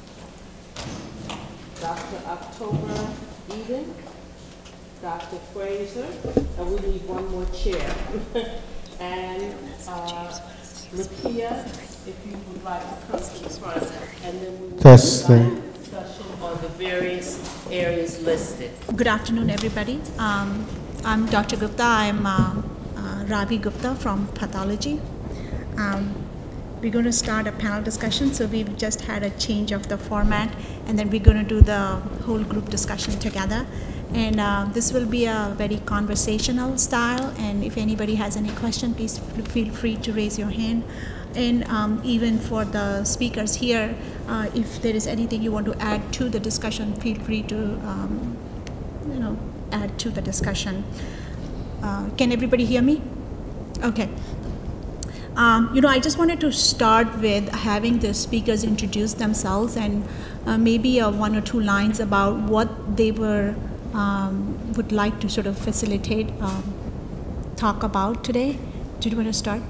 Doctor October Eden, Doctor Fraser, and we need one more chair. And uh, Lakia, if you would like to come to the front, and then we will have a discussion on the various areas listed. Good afternoon, everybody. Um, I'm Doctor Gupta. I'm uh, uh, Ravi Gupta from pathology. Um, we're going to start a panel discussion, so we've just had a change of the format, and then we're going to do the whole group discussion together. And uh, this will be a very conversational style, and if anybody has any question, please feel free to raise your hand. And um, even for the speakers here, uh, if there is anything you want to add to the discussion, feel free to um, you know, add to the discussion. Uh, can everybody hear me? Okay. Um, you know, I just wanted to start with having the speakers introduce themselves and uh, maybe uh, one or two lines about what they were um, would like to sort of facilitate, um, talk about today. Do you want to start?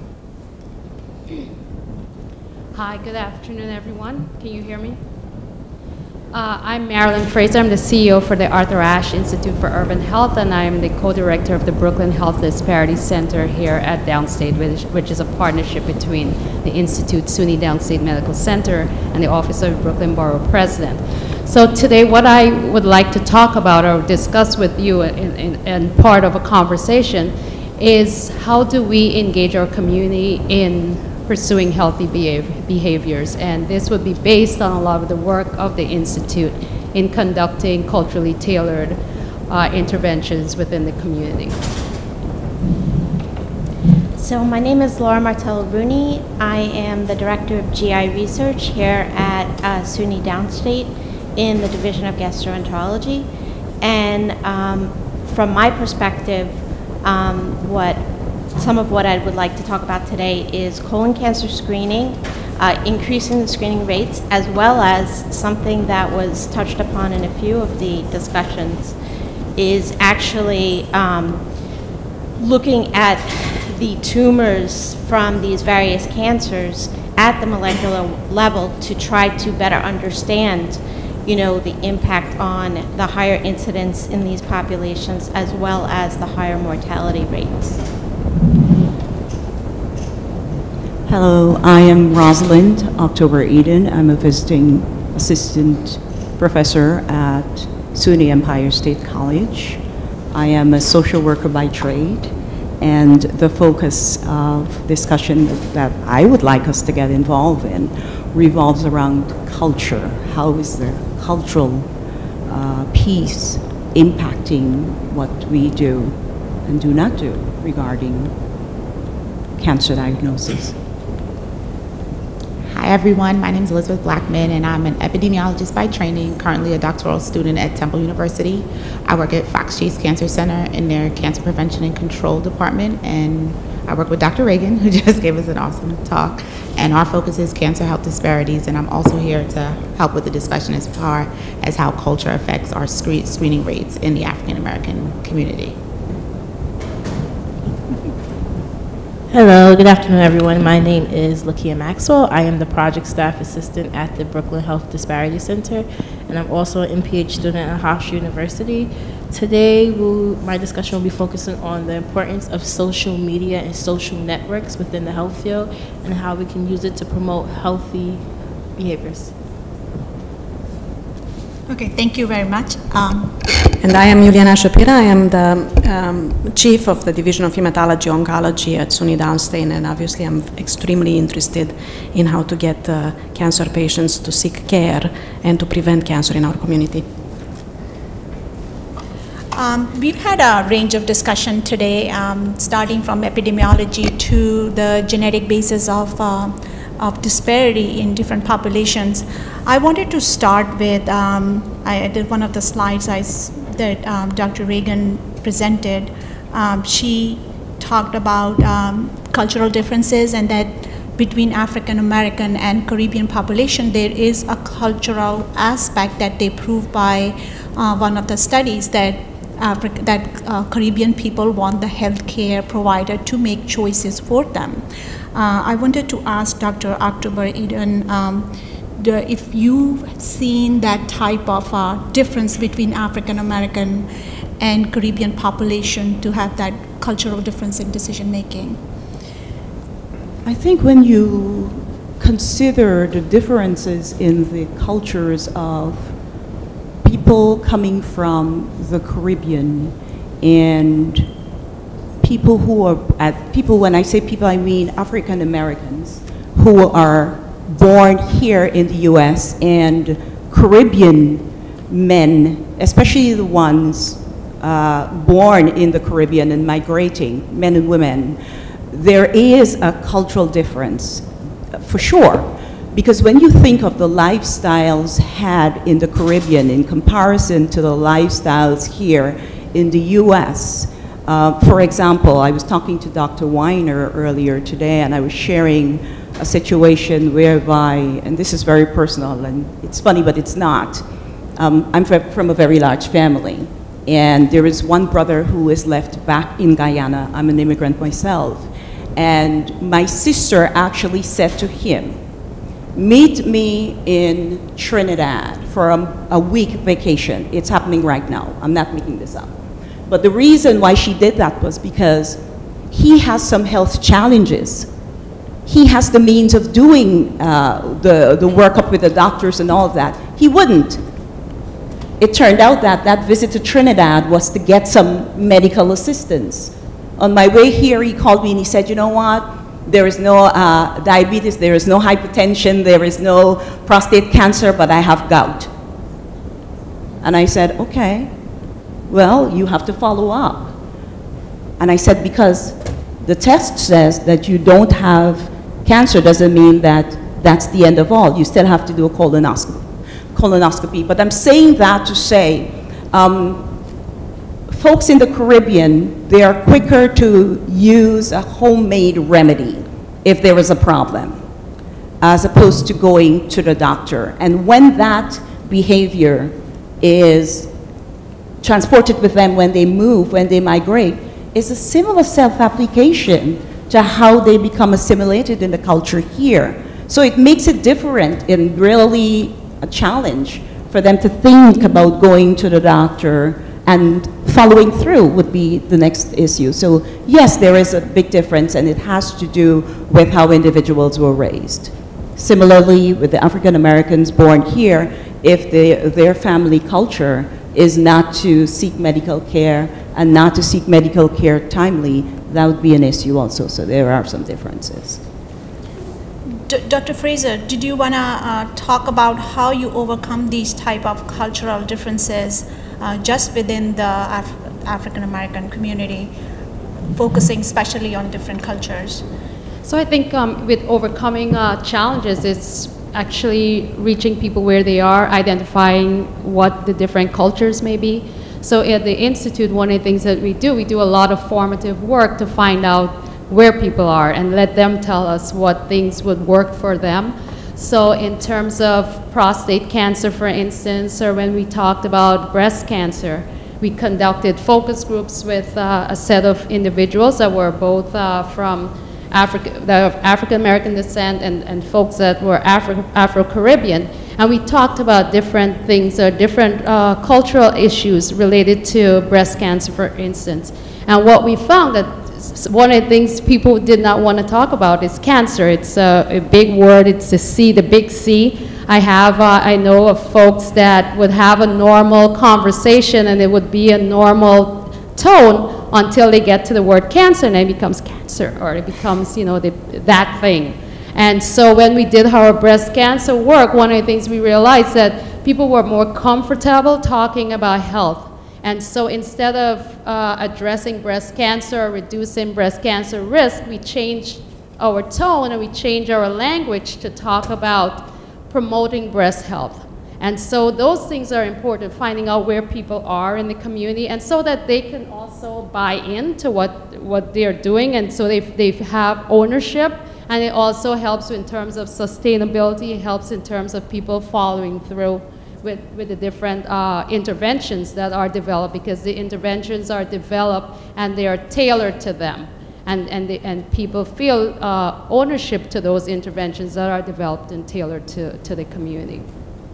Hi, good afternoon, everyone. Can you hear me? Uh, I'm Marilyn Fraser. I'm the C E O for the Arthur Ashe Institute for Urban Health, and I'm the co-director of the Brooklyn Health Disparity Center here at Downstate, which, which is a partnership between the Institute, SUNY Downstate Medical Center, and the Office of Brooklyn Borough President. So today, what I would like to talk about or discuss with you in, in, in part of a conversation is how do we engage our community in pursuing healthy behaviors, and this would be based on a lot of the work of the Institute in conducting culturally tailored uh, interventions within the community. So my name is Laura Martello Bruni. I am the Director of G I Research here at uh, SUNY Downstate in the Division of Gastroenterology, and um, from my perspective, um, what Some of what I would like to talk about today is colon cancer screening, uh, increasing the screening rates, as well as something that was touched upon in a few of the discussions, is actually um, looking at the tumors from these various cancers at the molecular level to try to better understand, you know, the impact on the higher incidence in these populations, as well as the higher mortality rates. Hello, I am Rosalind October Eden. I'm a visiting assistant professor at SUNY Empire State College. I am a social worker by trade, and the focus of discussion that I would like us to get involved in revolves around culture. How is the cultural uh, piece impacting what we do and do not do regarding cancer diagnosis? Hi everyone, my name is Elizabeth Blackman and I'm an epidemiologist by training, currently a doctoral student at Temple University. I work at Fox Chase Cancer Center in their Cancer Prevention and Control Department, and I work with Doctor Reagan, who just gave us an awesome talk, and our focus is cancer health disparities, and I'm also here to help with the discussion as far as how culture affects our screening rates in the African American community. Hello, good afternoon, everyone. My name is Lakia Maxwell. I am the project staff assistant at the Brooklyn Health Disparity Center, and I'm also an M P H student at Hofstra University. Today, we'll, my discussion will be focusing on the importance of social media and social networks within the health field and how we can use it to promote healthy behaviors. Okay, thank you very much. Um, And I am Juliana Shapira. I am the um, chief of the Division of Hematology Oncology at SUNY Downstate, and obviously I'm extremely interested in how to get uh, cancer patients to seek care and to prevent cancer in our community. Um, we've had a range of discussion today, um, starting from epidemiology to the genetic basis of, uh, of disparity in different populations. I wanted to start with um, I did one of the slides I, that um, Doctor Reagan presented. Um, she talked about um, cultural differences, and that between African American and Caribbean population there is a cultural aspect that they proved by uh, one of the studies that Africa, that uh, Caribbean people want the healthcare provider to make choices for them. Uh, I wanted to ask Doctor October Eden um, the, if you've seen that type of uh, difference between African American and Caribbean population to have that cultural difference in decision making. I think when you consider the differences in the cultures of people coming from the Caribbean and people who are, at, people, when I say people, I mean African Americans who are born here in the U S and Caribbean men, especially the ones uh, born in the Caribbean and migrating, men and women, there is a cultural difference, for sure. Because when you think of the lifestyles had in the Caribbean in comparison to the lifestyles here in the U S, uh, for example, I was talking to Doctor Weiner earlier today, and I was sharing a situation whereby, and this is very personal, and it's funny, but it's not. Um, I'm from a very large family, and there is one brother who is left back in Guyana. I'm an immigrant myself. And my sister actually said to him, meet me in Trinidad for a, a week vacation. It's happening right now. I'm not making this up. But the reason why she did that was because he has some health challenges. He has the means of doing uh, the, the workup with the doctors and all of that. He wouldn't. It turned out that that visit to Trinidad was to get some medical assistance. On my way here, he called me and he said, you know what? There is no uh, diabetes, there is no hypertension, there is no prostate cancer, but I have gout. And I said, okay, well, you have to follow up. And I said, because the test says that you don't have cancer doesn't mean that that's the end of all. You still have to do a colonoscopy. colonoscopy. But I'm saying that to say, um, folks in the Caribbean, they are quicker to use a homemade remedy if there is a problem, as opposed to going to the doctor. And when that behavior is transported with them when they move, when they migrate, is a similar self-application to how they become assimilated in the culture here. So it makes it different and really a challenge for them to think about going to the doctor, and following through would be the next issue. So yes, there is a big difference, and it has to do with how individuals were raised. Similarly, with the African Americans born here, if they, their family culture is not to seek medical care and not to seek medical care timely, that would be an issue also. So there are some differences. D Doctor Fraser, did you want to uh, talk about how you overcome these type of cultural differences uh, just within the Af African American community, focusing especially on different cultures? So I think um, with overcoming uh, challenges, it's actually reaching people where they are, identifying what the different cultures may be. So at the Institute, one of the things that we do, we do a lot of formative work to find out where people are and let them tell us what things would work for them. So in terms of prostate cancer, for instance, or when we talked about breast cancer, we conducted focus groups with uh, a set of individuals that were both uh, from Africa, that of African American descent and, and folks that were Afro, Afro-Caribbean. And we talked about different things, or different uh, cultural issues related to breast cancer, for instance. And what we found that one of the things people did not want to talk about is cancer. It's a, a big word, it's a C, the big C. I have, uh, I know of folks that would have a normal conversation and it would be a normal tone until they get to the word cancer, and it becomes cancer, or it becomes, you know, the, that thing. And so when we did our breast cancer work, one of the things we realized that people were more comfortable talking about health. And so instead of uh, addressing breast cancer or reducing breast cancer risk, we changed our tone and we changed our language to talk about promoting breast health. And so those things are important, finding out where people are in the community, and so that they can also buy into what, what they're doing, and so they, they have ownership. And it also helps in terms of sustainability, it helps in terms of people following through with, with the different uh, interventions that are developed, because the interventions are developed and they are tailored to them. And, and, the, and people feel uh, ownership to those interventions that are developed and tailored to, to the community.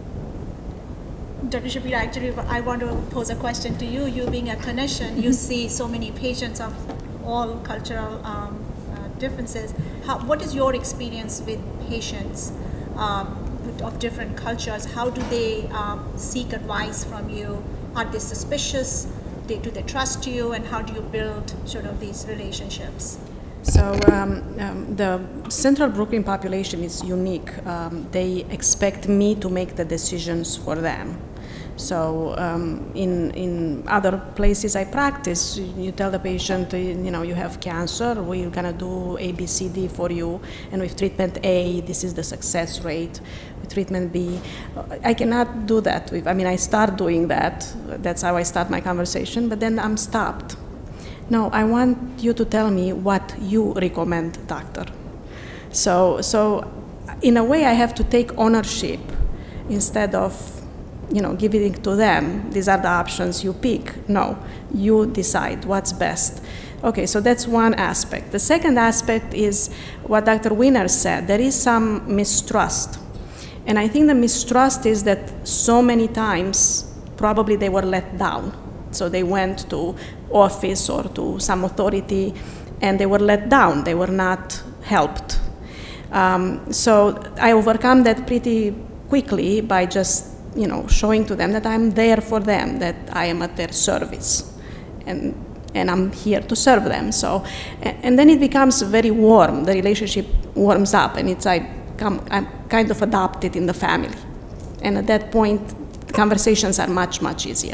Doctor Shapira, actually, I want to pose a question to you. You being a clinician, you see so many patients of all cultural um, uh, differences. How, what is your experience with patients um, of different cultures? How do they um, seek advice from you? Are they suspicious? They, do they trust you? And how do you build sort of these relationships? So um, um, the Central Brooklyn population is unique. Um, they expect me to make the decisions for them. So um, in, in other places I practice, you tell the patient, you know, you have cancer, we're gonna do A, B, C, D for you, and with treatment A, this is the success rate. With treatment B, I cannot do that. With, I mean, I start doing that, that's how I start my conversation, but then I'm stopped. No, I want you to tell me what you recommend, doctor. So, so in a way, I have to take ownership instead of, you know, giving it to them. These are the options, you pick. No, you decide what's best. Okay, so that's one aspect. The second aspect is what Doctor Wiener said. There is some mistrust. And I think the mistrust is that so many times, probably they were let down. So they went to office or to some authority and they were let down. They were not helped. Um, so I overcome that pretty quickly by just, you know, showing to them that I'm there for them, that I am at their service, and and I'm here to serve them. So, and, and then it becomes very warm. The relationship warms up, and it's like come, I'm kind of adopted in the family. And at that point, conversations are much much easier.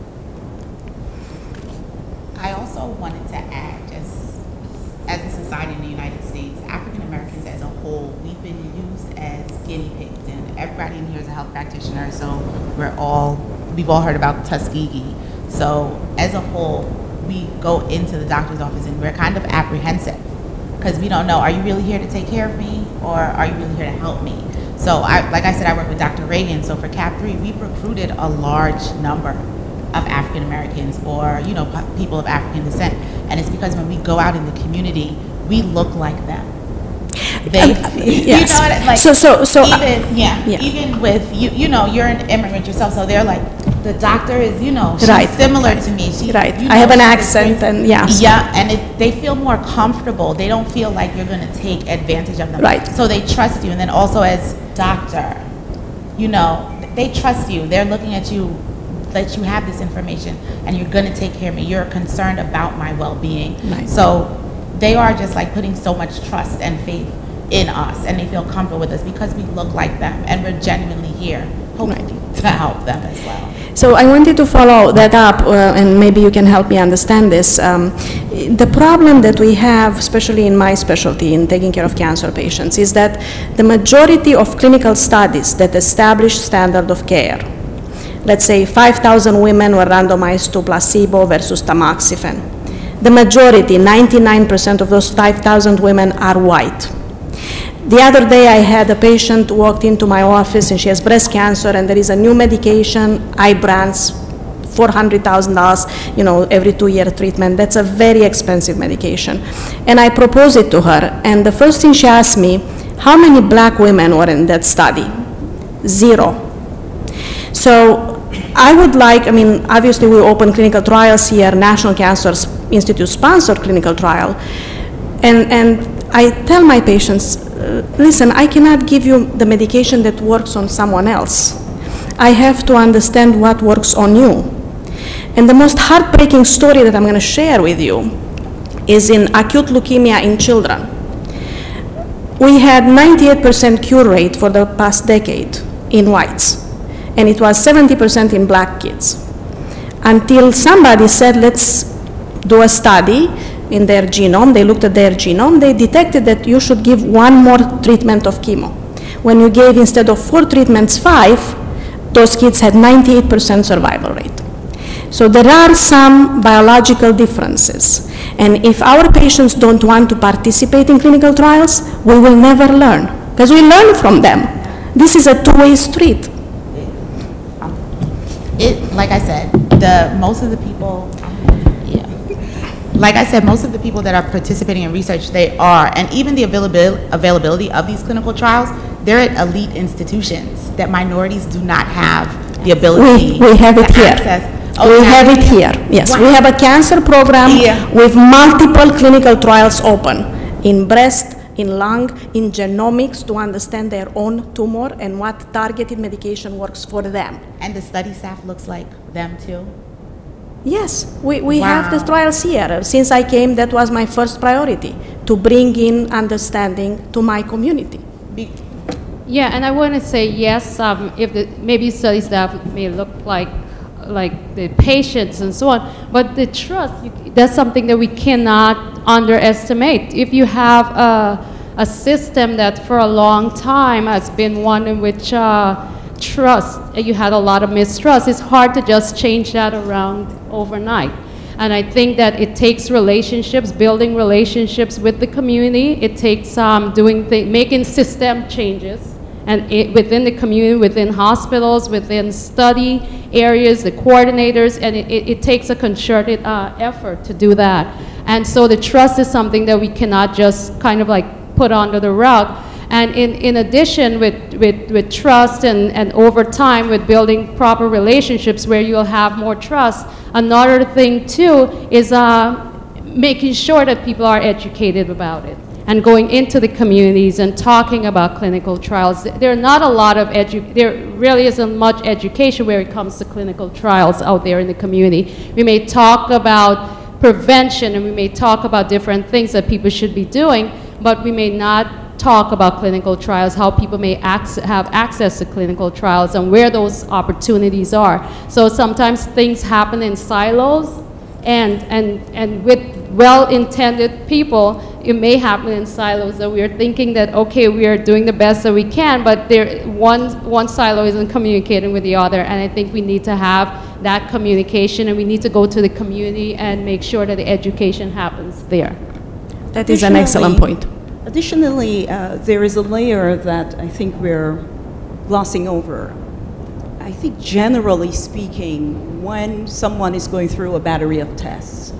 I also wanted to add, just as a society in the United States, African Americans as a whole, we've been used as guinea pigs, and everybody in here is a health practitioner, so we're all, we've all heard about Tuskegee. So as a whole, we go into the doctor's office and we're kind of apprehensive because we don't know, are you really here to take care of me, or are you really here to help me? So I, like I said, I work with Doctor Reagan, so for C A P three, we've recruited a large number of African Americans, or you know, people of African descent, and it's because when we go out in the community, we look like them. They, um, yes. You know what, like, so, so, so even, uh, yeah, yeah, even with you, you know, you're an immigrant yourself, so they're like, the doctor is, you know, she's right, similar right, to me. She, right. You know, I have an accent, and yeah. Yeah, and it, they feel more comfortable. They don't feel like you're going to take advantage of them. Right. So they trust you, and then also as doctor, you know, they trust you. They're looking at you, that you have this information, and you're going to take care of me. You're concerned about my well-being. Right. So they are just like putting so much trust and faith in us, and they feel comfortable with us because we look like them, and we're genuinely here, hopefully, right, to help them as well. So I wanted to follow that up, uh, and maybe you can help me understand this. Um, the problem that we have, especially in my specialty, in taking care of cancer patients, is that the majority of clinical studies that establish standard of care, let's say five thousand women were randomized to placebo versus tamoxifen. The majority, ninety-nine percent of those five thousand women are white. The other day I had a patient walked into my office and she has breast cancer, and there is a new medication, Ibrance, four hundred thousand dollars, you know, every two-year treatment. That's a very expensive medication. And I proposed it to her, and the first thing she asked me, how many black women were in that study? Zero. So I would like, I mean, obviously we open clinical trials here, National Cancer Institute sponsored clinical trial, and, and I tell my patients, uh, listen, I cannot give you the medication that works on someone else. I have to understand what works on you. And the most heartbreaking story that I'm going to share with you is in acute leukemia in children. We had ninety-eight percent cure rate for the past decade in whites, and it was seventy percent in black kids. Until somebody said, let's do a study in their genome. They looked at their genome. They detected that you should give one more treatment of chemo. When you gave, instead of four treatments, five, those kids had ninety-eight percent survival rate. So there are some biological differences. And if our patients don't want to participate in clinical trials, we will never learn, because we learn from them. This is a two-way street. It, like I said, the most of the people, yeah. Like I said, most of the people that are participating in research, they are, and even the availability availability of these clinical trials, they're at elite institutions that minorities do not have the ability. We, we have it here. Access. Oh, we have it here. Yes, wow. We have a cancer program Yeah. with multiple clinical trials open in breast, in lung, in genomics to understand their own tumor and what targeted medication works for them. And the study staff looks like them too? Yes, we, we Wow. have the trials here. Since I came, that was my first priority, to bring in understanding to my community. Be Yeah, and I want to say yes, um, if the, maybe study staff may look like like the patients and so on, but the trust, you, that's something that we cannot underestimate. If you have a, a system that for a long time has been one in which uh, trust, you had a lot of mistrust, it's hard to just change that around overnight. And I think that it takes relationships, building relationships with the community. It takes um, doing th making system changes, and it, within the community, within hospitals, within study areas, the coordinators, and it, it, it takes a concerted uh, effort to do that. And so the trust is something that we cannot just kind of like put under the rug. And in, in addition with, with, with trust and, and over time with building proper relationships where you'll have more trust, another thing too is uh, making sure that people are educated about it and going into the communities and talking about clinical trials. There are not a lot of edu there really isn't much education where it comes to clinical trials out there in the community. We may talk about prevention and we may talk about different things that people should be doing, but we may not talk about clinical trials, how people may ac have access to clinical trials and where those opportunities are. So sometimes things happen in silos, and, and, and with well-intended people, it may happen in silos that we are thinking that, okay, we are doing the best that we can, but there, one, one silo isn't communicating with the other, and I think we need to have that communication, and we need to go to the community and make sure that the education happens there. That is an excellent point. Additionally, uh, there is a layer that I think we're glossing over. I think generally speaking, when someone is going through a battery of tests,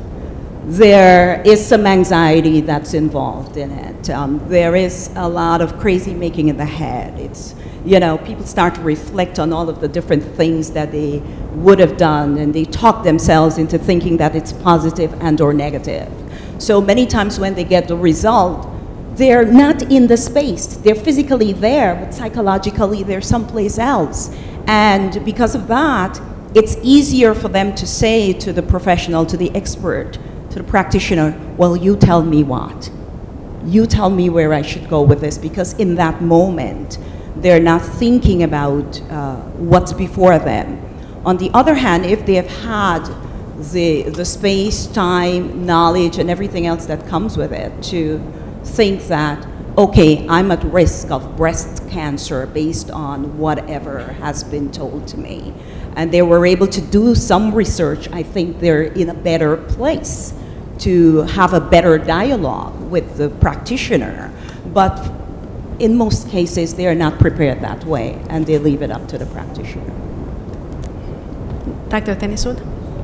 there is some anxiety that's involved in it. Um, there is a lot of crazy making in the head. It's, you know, people start to reflect on all of the different things that they would have done, and they talk themselves into thinking that it's positive and or negative. So many times when they get the result, they're not in the space. They're physically there, but psychologically they're someplace else. And because of that, it's easier for them to say to the professional, to the expert, to the practitioner, well, you tell me what. You tell me where I should go with this, because in that moment, they're not thinking about uh, what's before them. On the other hand, if they have had the, the space, time, knowledge, and everything else that comes with it to think that, okay, I'm at risk of breast cancer based on whatever has been told to me, and they were able to do some research, I think they're in a better place to have a better dialogue with the practitioner. But in most cases, they are not prepared that way, and they leave it up to the practitioner. Doctor Tenisud?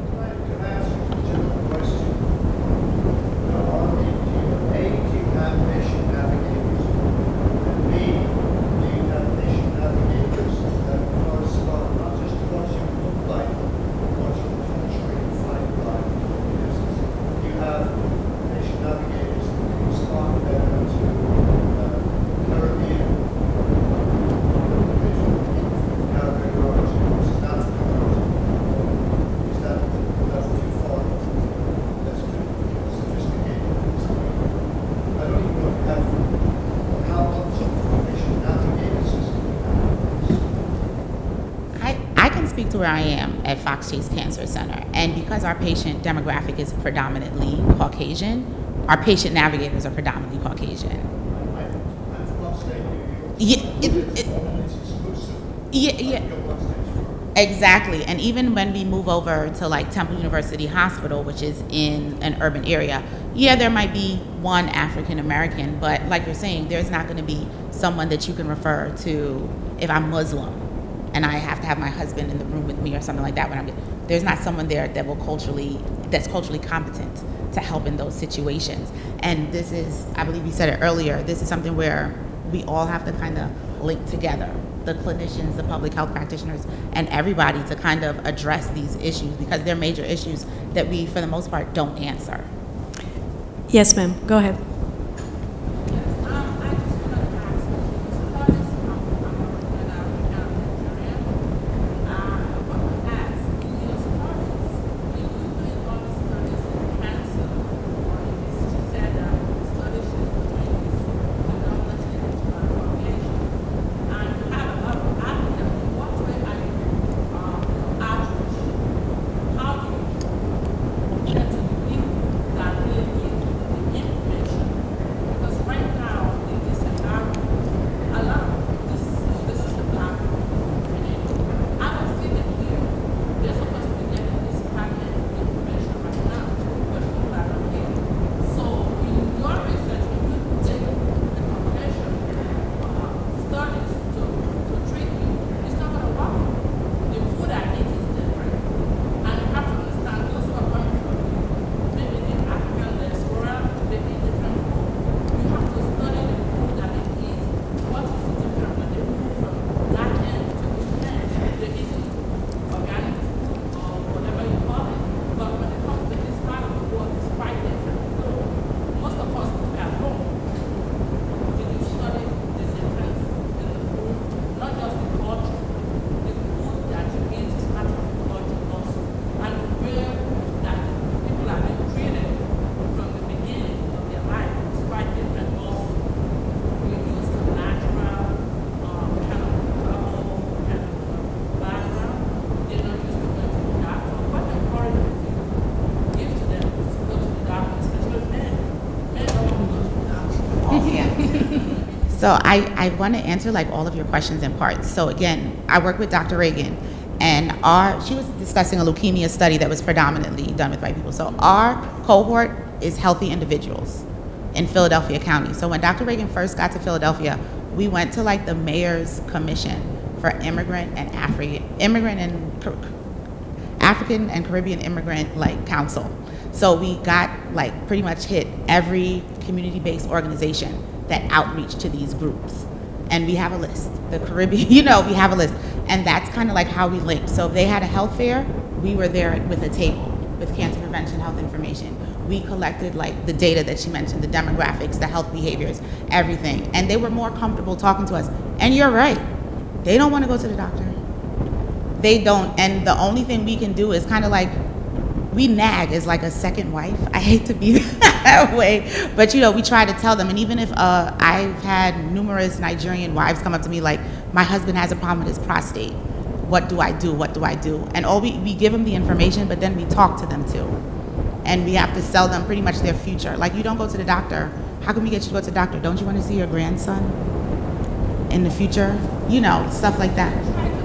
To where I am at Fox Chase Cancer Center, and because our patient demographic is predominantly Caucasian, our patient navigators are predominantly Caucasian. Yeah, it, it, yeah, yeah, exactly. And even when we move over to like Temple University Hospital, which is in an urban area, yeah, there might be one African American, but like you're saying, there's not going to be someone that you can refer to if I'm Muslim and I have to have my husband in the room with me or something like that when I'm there's not someone there that will culturally that's culturally competent to help in those situations. And this is, I believe you said it earlier, this is something where we all have to kind of link together, the clinicians, the public health practitioners, and everybody to kind of address these issues, because they're major issues that we, for the most part, don't answer. Yes, ma'am. Go ahead. So I, I want to answer like all of your questions in parts. So again, I work with Doctor Reagan, and our she was discussing a leukemia study that was predominantly done with white people. So our cohort is healthy individuals in Philadelphia County. So when Doctor Reagan first got to Philadelphia, we went to like the mayor's commission for immigrant and African immigrant and African and Caribbean immigrant like council. So we got like pretty much hit every community-based organization that outreach to these groups. And we have a list, the Caribbean, you know, we have a list. And that's kind of like how we link. So if they had a health fair, we were there with a table with cancer prevention health information. We collected like the data that she mentioned, the demographics, the health behaviors, everything. And they were more comfortable talking to us. And you're right, they don't want to go to the doctor. They don't, and the only thing we can do is kind of like, we nag as like a second wife. I hate to be that way, but you know, we try to tell them. And even if uh, I've had numerous Nigerian wives come up to me like, my husband has a problem with his prostate. What do I do? What do I do? And all we, we give them the information, but then we talk to them too. And we have to sell them pretty much their future. Like, you don't go to the doctor. How can we get you to go to the doctor? Don't you want to see your grandson in the future? You know, stuff like that.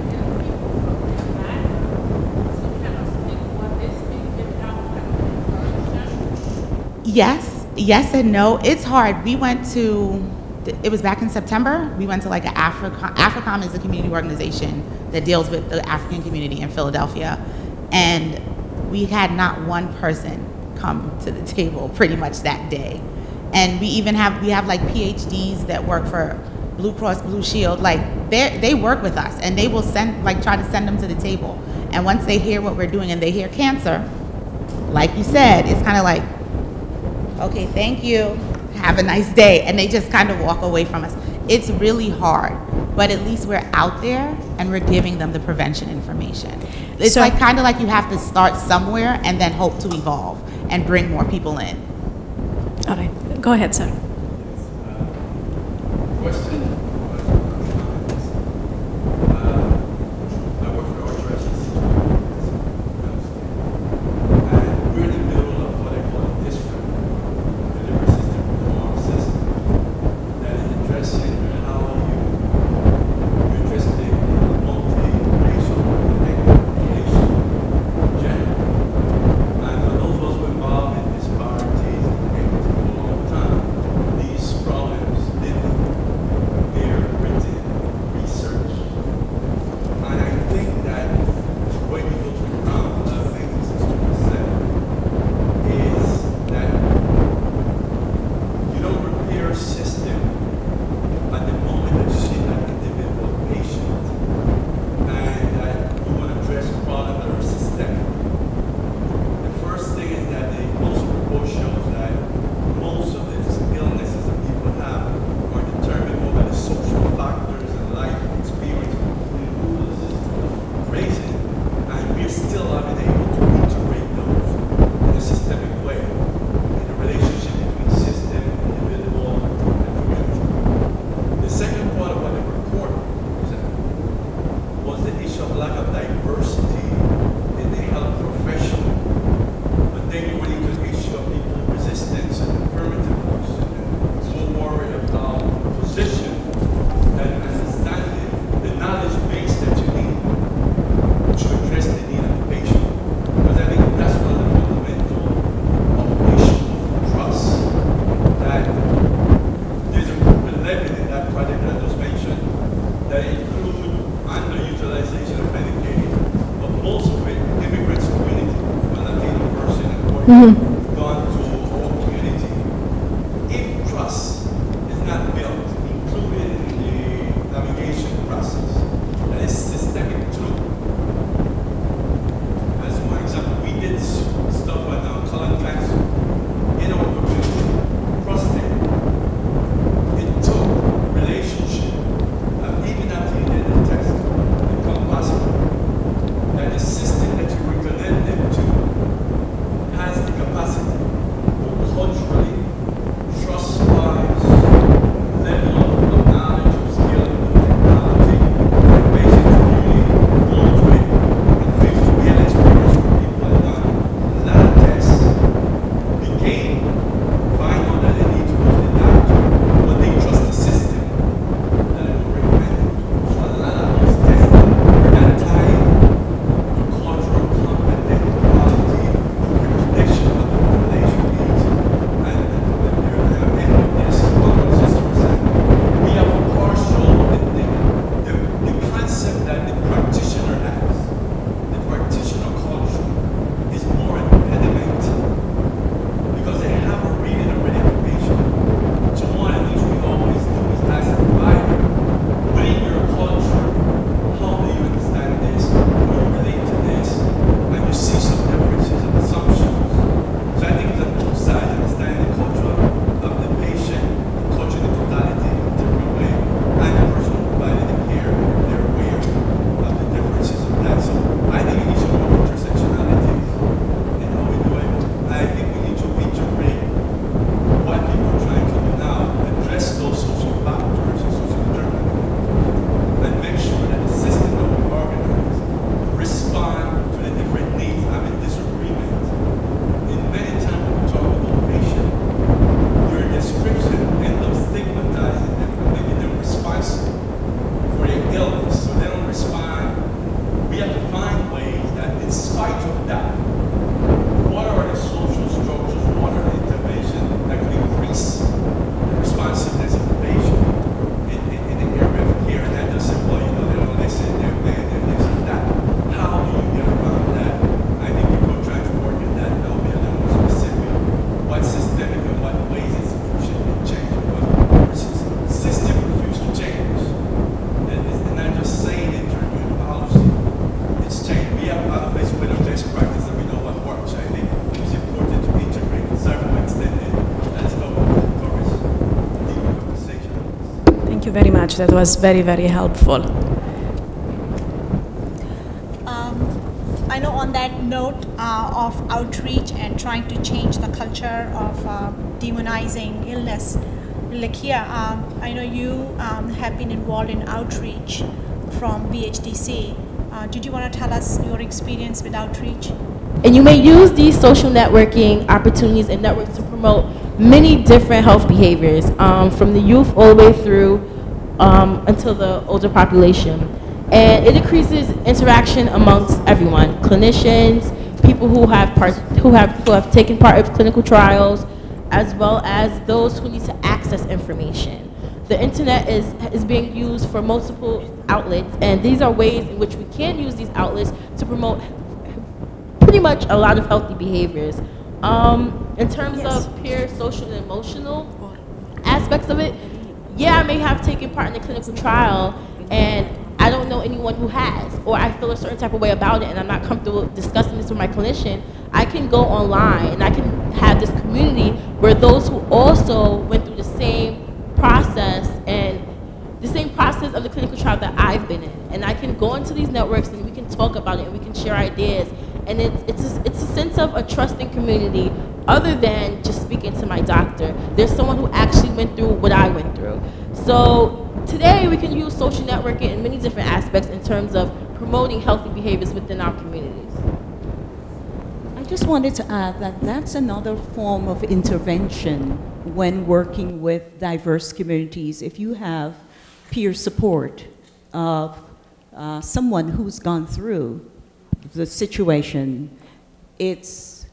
Yes, yes and no. It's hard. We went to, it was back in September, we went to like an Africa, AFRICOM is a community organization that deals with the African community in Philadelphia. And we had not one person come to the table pretty much that day. And we even have, we have like P H Ds that work for Blue Cross Blue Shield, like they they work with us and they will send, like try to send them to the table. And once they hear what we're doing and they hear cancer, like you said, it's kind of like, okay, thank you, have a nice day. And they just kind of walk away from us. It's really hard, but at least we're out there and we're giving them the prevention information. It's So- like kind of like you have to start somewhere and then hope to evolve and bring more people in. All right, go ahead, sir. Question. Uh, I work for the Orthodox Institute, and we're in the middle of what I call a district delivery system reform system that is addressing how you, you address the multi-racial population in general. And for those of us who are involved in disparities and equity for a long time, these problems didn't bear written research. And I think that when you go to the ground, one of the things the student said is that you don't repair a system at the moment that you see that individual patient, and that you want to address problems that are systemic. The first thing is that the most report shows that most of the illnesses that people have are determined more by the social factors and life experience, including who the system is raising, and we're still not been able to integrate those in a systemic way in the relationship between system, individual, and community. The second part of what the report said was the issue of lack of diversity in the health profession. But then you went into the issue of people resistance and affirmative action, and so worried about position and understanding the knowledge base that you need to address the need of the patient. Because I think that's one of the fundamental of issue of trust. That there's a group eleven in that project that I just mentioned that include underutilization of Medicaid, but most of it immigrants community, a Latino person and mm-hmm. gone to our community. If trust is not built, included in the navigation process, that is systemic too. As one example, we did s- stuff on uh, colon cancer in our community, prostate. It took relationship, and even after you did the test, it become possible that the system that you recommend them to has the capacity very much. That was very, very helpful. Um, I know on that note uh, of outreach and trying to change the culture of uh, demonizing illness, Lakia, um, I know you um, have been involved in outreach from B H D C. Uh, did you want to tell us your experience with outreach? And you may use these social networking opportunities and networks to promote many different health behaviors, um, from the youth all the way through um, until the older population. And it increases interaction amongst everyone, clinicians, people who have, part, who have, who have taken part of clinical trials, as well as those who need to access information. The internet is, is being used for multiple outlets, and these are ways in which we can use these outlets to promote pretty much a lot of healthy behaviors. Um, in terms yes. of peer social and emotional aspects of it, yeah, I may have taken part in a clinical trial, and I don't know anyone who has, or I feel a certain type of way about it and I'm not comfortable discussing this with my clinician. I can go online and I can have this community where those who also went through the same process and the same process of the clinical trial that I've been in. And I can go into these networks and we can talk about it and we can share ideas. And it's, it's, a, it's a sense of a trusting community other than just speaking to my doctor. There's someone who actually went through what I went through. So today we can use social networking in many different aspects in terms of promoting healthy behaviors within our communities. I just wanted to add that that's another form of intervention when working with diverse communities. If you have peer support of uh, someone who's gone through the situation, it's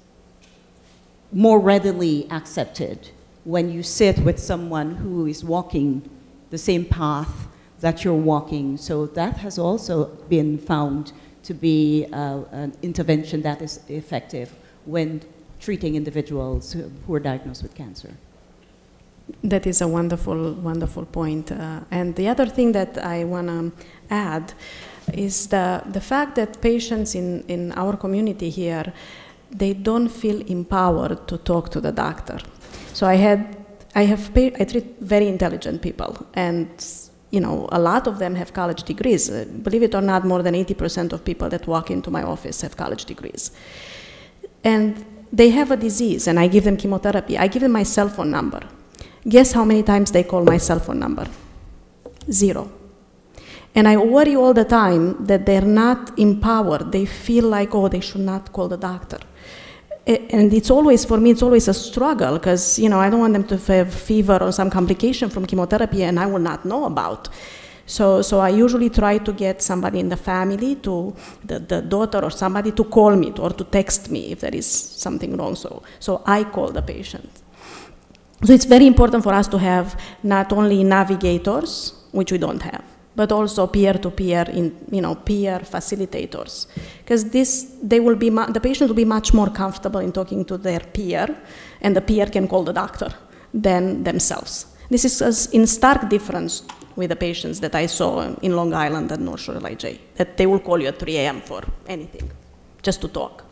more readily accepted when you sit with someone who is walking the same path that you're walking. So that has also been found to be uh, an intervention that is effective when treating individuals who are diagnosed with cancer. That is a wonderful, wonderful point. Uh, and the other thing that I want to add is the, the fact that patients in, in our community here, they don't feel empowered to talk to the doctor. So I had, I have, I treat very intelligent people, and you know, a lot of them have college degrees. Uh, believe it or not, more than eighty percent of people that walk into my office have college degrees. And they have a disease, and I give them chemotherapy. I give them my cell phone number. Guess how many times they call my cell phone number? Zero. And I worry all the time that they're not empowered. They feel like, oh, they should not call the doctor. And it's always, for me, it's always a struggle, because, you know, I don't want them to have fever or some complication from chemotherapy and I will not know about. So, so I usually try to get somebody in the family, to the, the daughter or somebody, to call me to, or to text me if there is something wrong. So, so I call the patient. So it's very important for us to have not only navigators, which we don't have, but also peer-to-peer, in, you know, peer facilitators, because this, they will be, the patient will be much more comfortable in talking to their peer, and the peer can call the doctor than themselves. This is in stark difference with the patients that I saw in Long Island and North Shore L I J, that they will call you at three A M for anything, just to talk.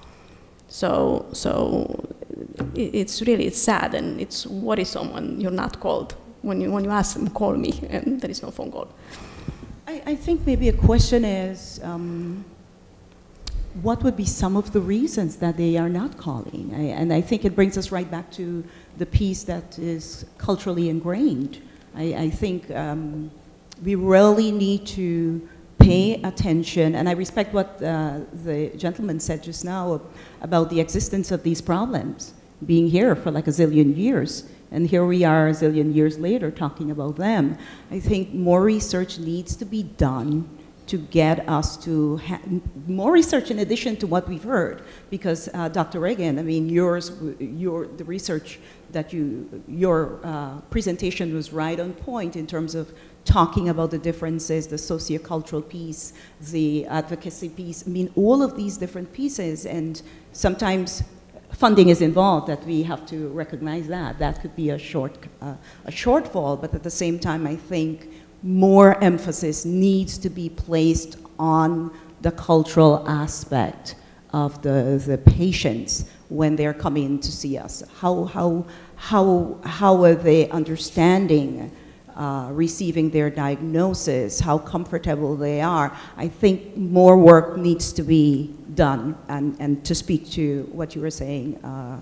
So, so it's really, it's sad, and it's worrisome when you're not called. When you, when you ask them, call me, and there is no phone call. I, I think maybe a question is, um, what would be some of the reasons that they are not calling? I, and I think it brings us right back to the piece that is culturally ingrained. I, I think um, we really need to pay attention, and I respect what uh, the gentleman said just now about the existence of these problems being here for like a zillion years. And here we are a zillion years later talking about them. I think more research needs to be done to get us to ha more research in addition to what we've heard. Because uh, Doctor Reagan, I mean, yours, your, the research that you, your uh, presentation was right on point in terms of talking about the differences, the sociocultural piece, the advocacy piece. I mean, all of these different pieces, and sometimes funding is involved, that we have to recognize that. That could be a, short, uh, a shortfall, but at the same time, I think more emphasis needs to be placed on the cultural aspect of the, the patients when they're coming to see us. How, how, how, how are they understanding uh, receiving their diagnosis, how comfortable they are. I think more work needs to be done. And, and to speak to what you were saying, uh,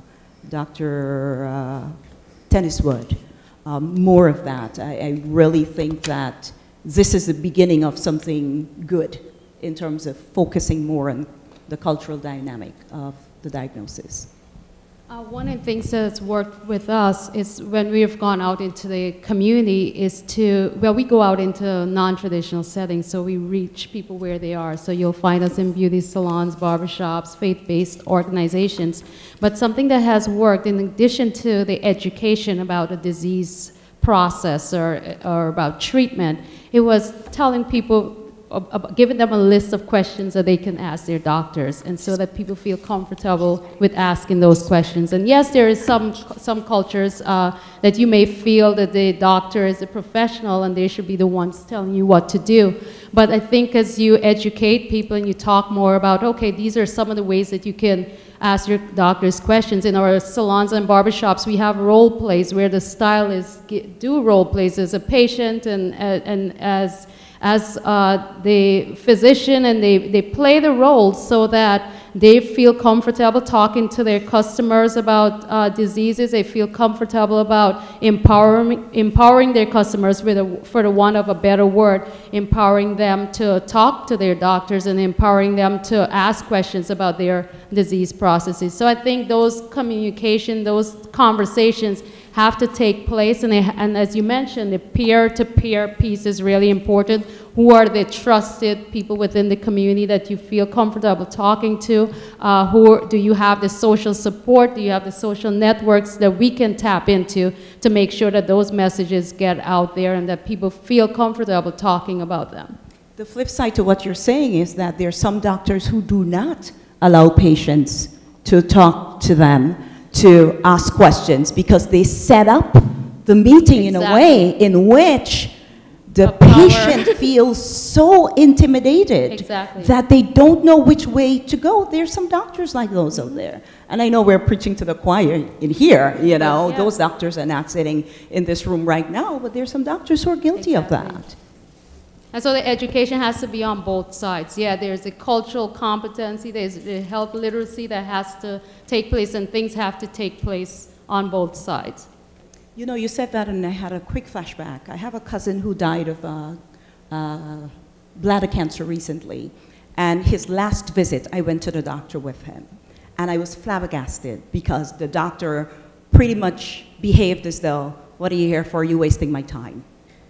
Doctor Uh, Tenniswood, um, more of that. I, I really think that this is the beginning of something good in terms of focusing more on the cultural dynamic of the diagnosis. Uh, one of the things that's worked with us is when we have gone out into the community is to, well, we go out into non-traditional settings, so we reach people where they are. So you'll find us in beauty salons, barbershops, faith-based organizations. But something that has worked, in addition to the education about a disease process or, or about treatment, it was telling people, giving them a list of questions that they can ask their doctors, and so that people feel comfortable with asking those questions. And yes, there is some, some cultures uh, that you may feel that the doctor is a professional and they should be the ones telling you what to do. But I think as you educate people and you talk more about, okay, these are some of the ways that you can ask your doctors questions. In our salons and barbershops, we have role plays where the stylists do role plays as a patient and, uh, and as as uh, the physician, and they, they play the roles so that they feel comfortable talking to their customers about uh, diseases. They feel comfortable about empowering, empowering their customers, with a, for the want of a better word, empowering them to talk to their doctors and empowering them to ask questions about their disease processes. So I think those communication, those conversations have to take place, and, they, and as you mentioned, the peer-to-peer piece is really important. Who are the trusted people within the community that you feel comfortable talking to? Uh, who do you have the social support? Do you have the social networks that we can tap into to make sure that those messages get out there and that people feel comfortable talking about them? The flip side to what you're saying is that there are some doctors who do not allow patients to talk to them, to ask questions, because they set up the meeting exactly. in a way in which the patient feels so intimidated exactly. that they don't know which way to go. There's some doctors like those out there. And I know we're preaching to the choir in here, you know, yeah. those doctors are not sitting in this room right now, but there's some doctors who are guilty exactly. of that. And so the education has to be on both sides. Yeah, there's a cultural competency, there's the health literacy that has to take place, and things have to take place on both sides. You know, you said that and I had a quick flashback. I have a cousin who died of uh, uh, bladder cancer recently, and his last visit, I went to the doctor with him. And I was flabbergasted because the doctor pretty much behaved as though, what are you here for? You're wasting my time.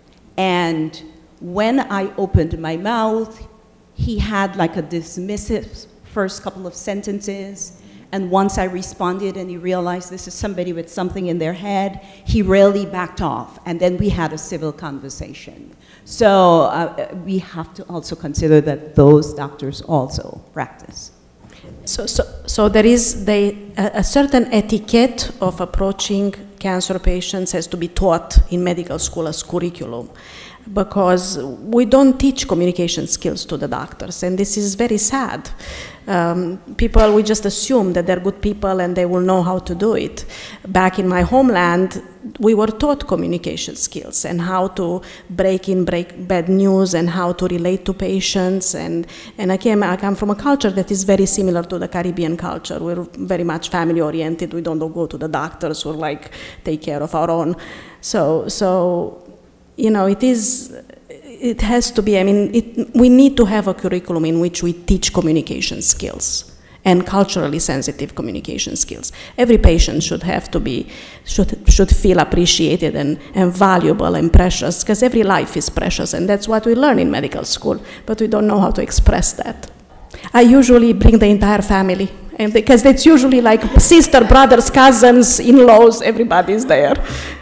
And when I opened my mouth, he had like a dismissive first couple of sentences. And once I responded and he realized this is somebody with something in their head, he really backed off. And then we had a civil conversation. So uh, we have to also consider that those doctors also practice. So, so, so there is the, a, a certain etiquette of approaching cancer patients has to be taught in medical school as curriculum, because we don't teach communication skills to the doctors, and this is very sad. Um, people, we just assume that they're good people and they will know how to do it. Back in my homeland, we were taught communication skills and how to break in break bad news and how to relate to patients. And, and I, came, I come from a culture that is very similar to the Caribbean culture. We're very much family oriented. We don't go to the doctors. We're like, take care of our own. So, so you know, it is, it has to be, I mean, it, we need to have a curriculum in which we teach communication skills and culturally sensitive communication skills. Every patient should have to be, should, should feel appreciated and, and valuable and precious, because every life is precious, and that's what we learn in medical school, but we don't know how to express that. I usually bring the entire family, and because it's usually like sister, brothers, cousins, in-laws, everybody's there.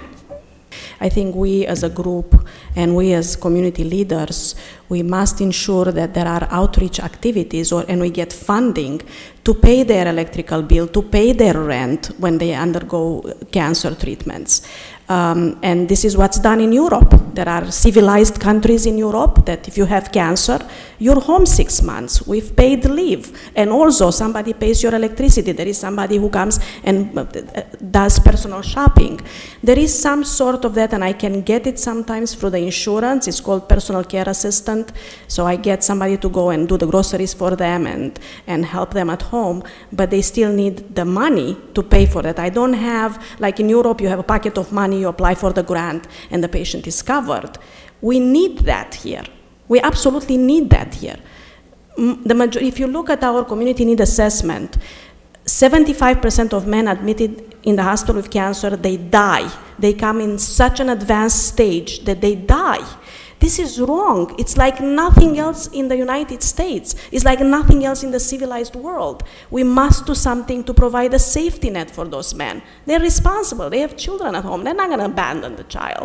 I think we as a group and we as community leaders, we must ensure that there are outreach activities or, and we get funding to pay their electrical bill, to pay their rent when they undergo cancer treatments. Um, and this is what's done in Europe. There are civilized countries in Europe that if you have cancer, you're home six months with paid leave. And also somebody pays your electricity. There is somebody who comes and does personal shopping. There is some sort of that, and I can get it sometimes through the insurance. It's called personal care assistant. So I get somebody to go and do the groceries for them and, and help them at home, but they still need the money to pay for that. I don't have, like in Europe, you have a packet of money, you apply for the grant, and the patient is covered. We need that here. We absolutely need that here. The major if you look at our community need assessment, seventy-five percent of men admitted in the hospital with cancer, they die. They come in such an advanced stage that they die. This is wrong. It's like nothing else in the United States. It's like nothing else in the civilized world. We must do something to provide a safety net for those men. They're responsible. They have children at home. They're not going to abandon the child.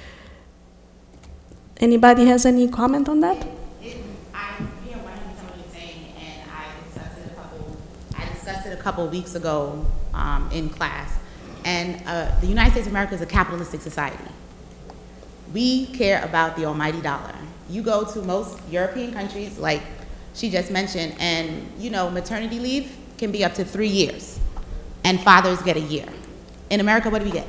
Anybody has any comment on that? It, I hear one hundred percent what you're saying, and I discussed it a couple, I discussed it a couple of weeks ago um, in class. And uh, the United States of America is a capitalistic society. We care about the almighty dollar. You go to most European countries, like she just mentioned, and you know, maternity leave can be up to three years, and fathers get a year. In America, what do we get?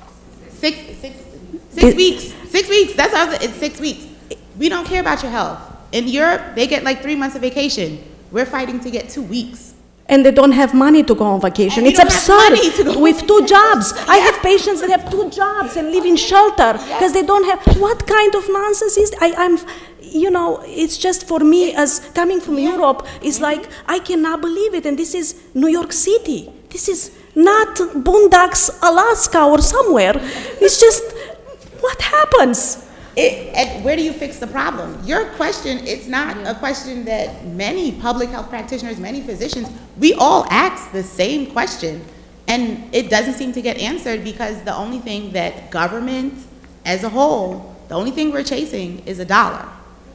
Six, six, six it, weeks. Six weeks. That's how it's six weeks. We don't care about your health. In Europe, they get like three months of vacation. We're fighting to get two weeks. And they don't have money to go on vacation. And it's absurd. With two jobs. Yeah. I have patients that have two jobs and live in shelter because yeah. they don't have. What kind of nonsense is? I, I'm, you know, it's just for me as coming from yeah. Europe. It's mm-hmm. like I cannot believe it. And this is New York City. This is not Boondocks, Alaska, or somewhere. It's just what happens. It, and where do you fix the problem? Your question, it's not yeah. a question that many public health practitioners, many physicians, we all ask the same question, and it doesn't seem to get answered because the only thing that government as a whole, the only thing we're chasing is a dollar.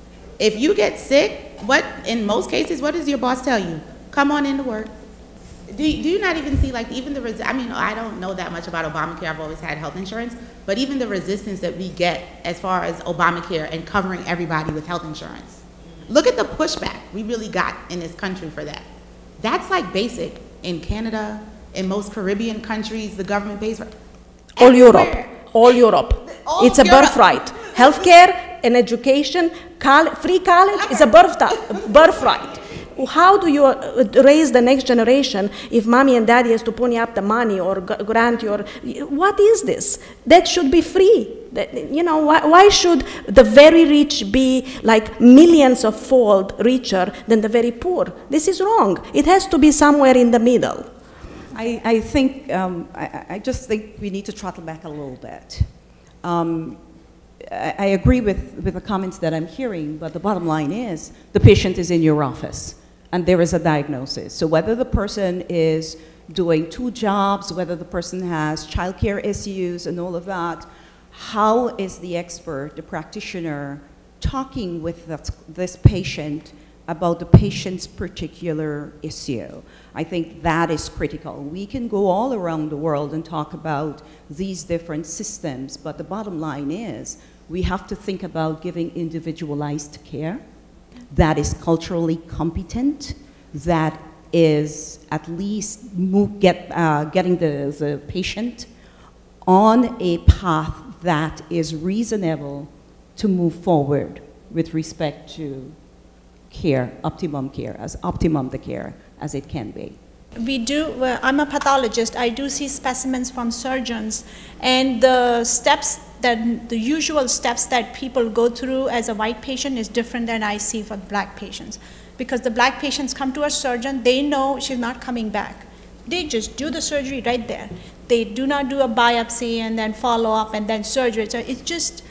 If you get sick, what, in most cases, what does your boss tell you? Come on into work. Do you, do you not even see, like, even the, I mean, I don't know that much about Obamacare. I've always had health insurance, but even the resistance that we get as far as Obamacare and covering everybody with health insurance. Look at the pushback we really got in this country for that. That's like basic in Canada, in most Caribbean countries, the government pays for it. All Europe, all Europe. All it's a Europe. birthright. Healthcare and education, coll free college okay. is a birthright. How do you raise the next generation if mommy and daddy has to pony up the money or grant your, what is this? That should be free. That, you know, why, why should the very rich be like millions of fold richer than the very poor? This is wrong. It has to be somewhere in the middle. I, I think, um, I, I just think we need to throttle back a little bit. Um, I, I agree with, with the comments that I'm hearing, but the bottom line is the patient is in your office. And there is a diagnosis. So whether the person is doing two jobs, whether the person has childcare issues and all of that, how is the expert, the practitioner, talking with that, this patient about the patient's particular issue? I think that is critical. We can go all around the world and talk about these different systems, but the bottom line is we have to think about giving individualized care that is culturally competent, that is at least move, get, uh, getting the, the patient on a path that is reasonable to move forward with respect to care, optimum care, as optimum the care as it can be. We do, well, I'm a pathologist, I do see specimens from surgeons, and the steps that, the usual steps that people go through as a white patient is different than I see for black patients. Because the black patients come to a surgeon, they know she's not coming back. They just do the surgery right there. They do not do a biopsy and then follow up and then surgery. So it's just,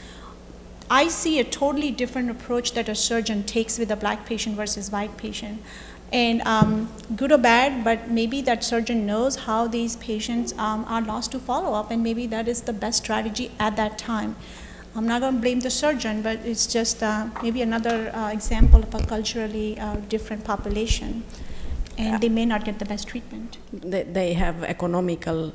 I see a totally different approach that a surgeon takes with a black patient versus white patient. And um, good or bad, but maybe that surgeon knows how these patients um, are lost to follow up, and maybe that is the best strategy at that time. I'm not going to blame the surgeon, but it's just uh, maybe another uh, example of a culturally uh, different population, and they may not get the best treatment. They, they have economical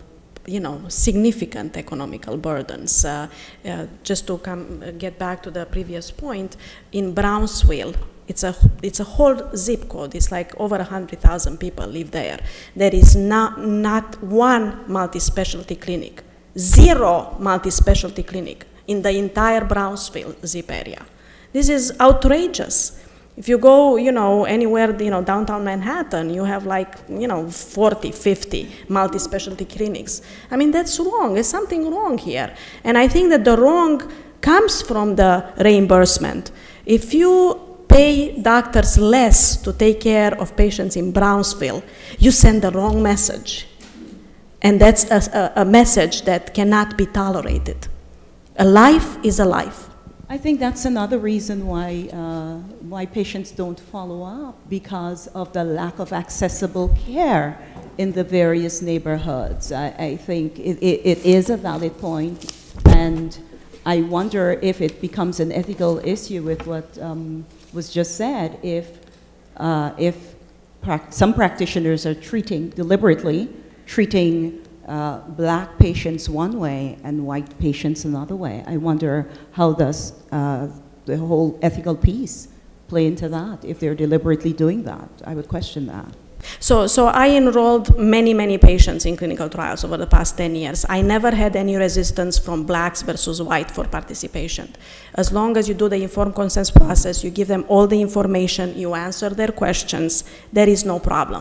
you know, significant economical burdens. Uh, uh, just to come, uh, get back to the previous point, in Brownsville, it's a, it's a whole zip code. It's like over one hundred thousand people live there. There is not, not one multi-specialty clinic, zero multi-specialty clinic in the entire Brownsville zip area. This is outrageous. If you go, you know, anywhere, you know, downtown Manhattan, you have like, you know, forty, fifty multi-specialty clinics. I mean, that's wrong. There's something wrong here. And I think that the wrong comes from the reimbursement. If you pay doctors less to take care of patients in Brownsville, you send the wrong message. And that's a, a, a message that cannot be tolerated. A life is a life. I think that's another reason why, uh, why patients don't follow up, because of the lack of accessible care in the various neighborhoods. I, I think it, it, it is a valid point, and I wonder if it becomes an ethical issue with what um, was just said, if, uh, if prac some practitioners are treating, deliberately treating Uh, black patients one way and white patients another way. I wonder how does uh, the whole ethical piece play into that, if they're deliberately doing that. I would question that. So, so I enrolled many, many patients in clinical trials over the past ten years. I never had any resistance from blacks versus white for participation. As long as you do the informed consent process, you give them all the information, you answer their questions, there is no problem.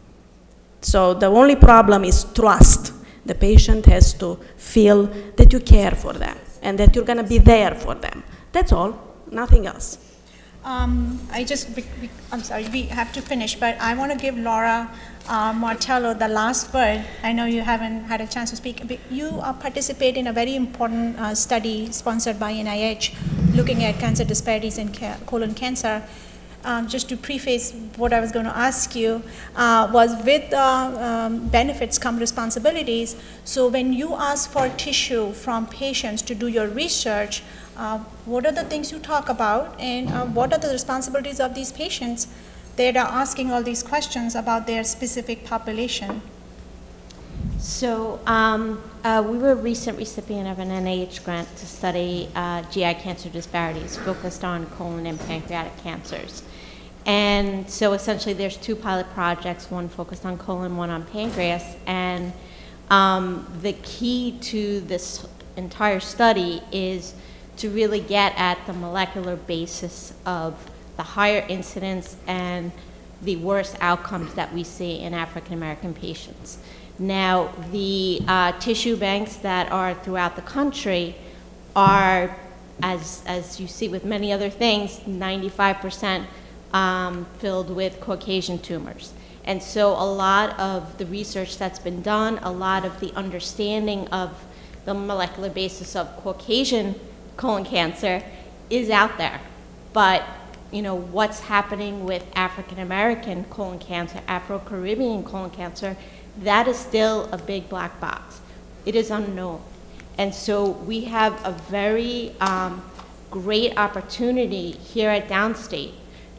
So the only problem is trust. The patient has to feel that you care for them and that you're going to be there for them. That's all, nothing else. Um, I just, we, we, I'm sorry, we have to finish, but I want to give Laura uh, Martello the last word. I know you haven't had a chance to speak. But you uh, participate in a very important uh, study sponsored by N I H looking at cancer disparities in ca colon cancer. Um, just to preface what I was going to ask you, uh, was with uh, um, benefits come responsibilities. So when you ask for tissue from patients to do your research, uh, what are the things you talk about, and uh, what are the responsibilities of these patients that are asking all these questions about their specific population? So um, uh, we were a recent recipient of an N I H grant to study uh, G I cancer disparities focused on colon and pancreatic cancers. And so essentially there's two pilot projects, one focused on colon, one on pancreas. And um, the key to this entire study is to really get at the molecular basis of the higher incidence and the worst outcomes that we see in African American patients. Now, the uh, tissue banks that are throughout the country are, as, as you see with many other things, ninety-five percent um, filled with Caucasian tumors. And so a lot of the research that's been done, a lot of the understanding of the molecular basis of Caucasian colon cancer is out there. But you know, what's happening with African American colon cancer, Afro-Caribbean colon cancer, that is still a big black box. It is unknown. And so we have a very um, great opportunity here at Downstate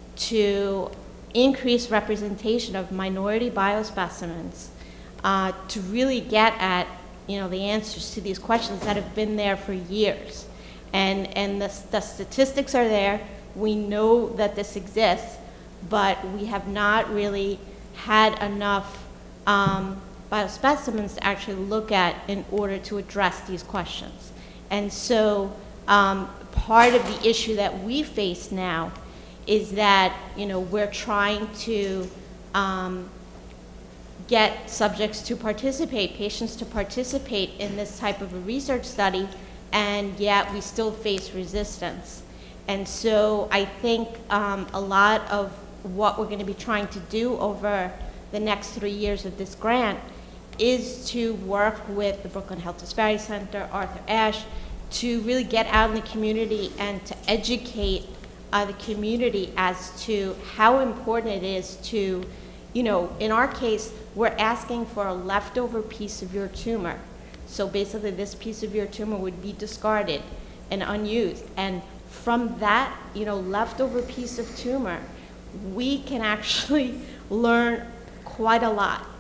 to increase representation of minority biospecimens uh, to really get at, you know, the answers to these questions that have been there for years. And, and the, the statistics are there. We know that this exists, but we have not really had enough Um, biospecimens to actually look at in order to address these questions. And so um, part of the issue that we face now is that, you know, we're trying to um, get subjects to participate, patients to participate in this type of a research study, and yet we still face resistance. And so I think um, a lot of what we're going to be trying to do over the next three years of this grant is to work with the Brooklyn Health Disparity Center, Arthur Ashe, to really get out in the community and to educate uh, the community as to how important it is to, you know, in our case, we're asking for a leftover piece of your tumor. So basically this piece of your tumor would be discarded and unused. And from that, you know, leftover piece of tumor, we can actually learn quite a lot.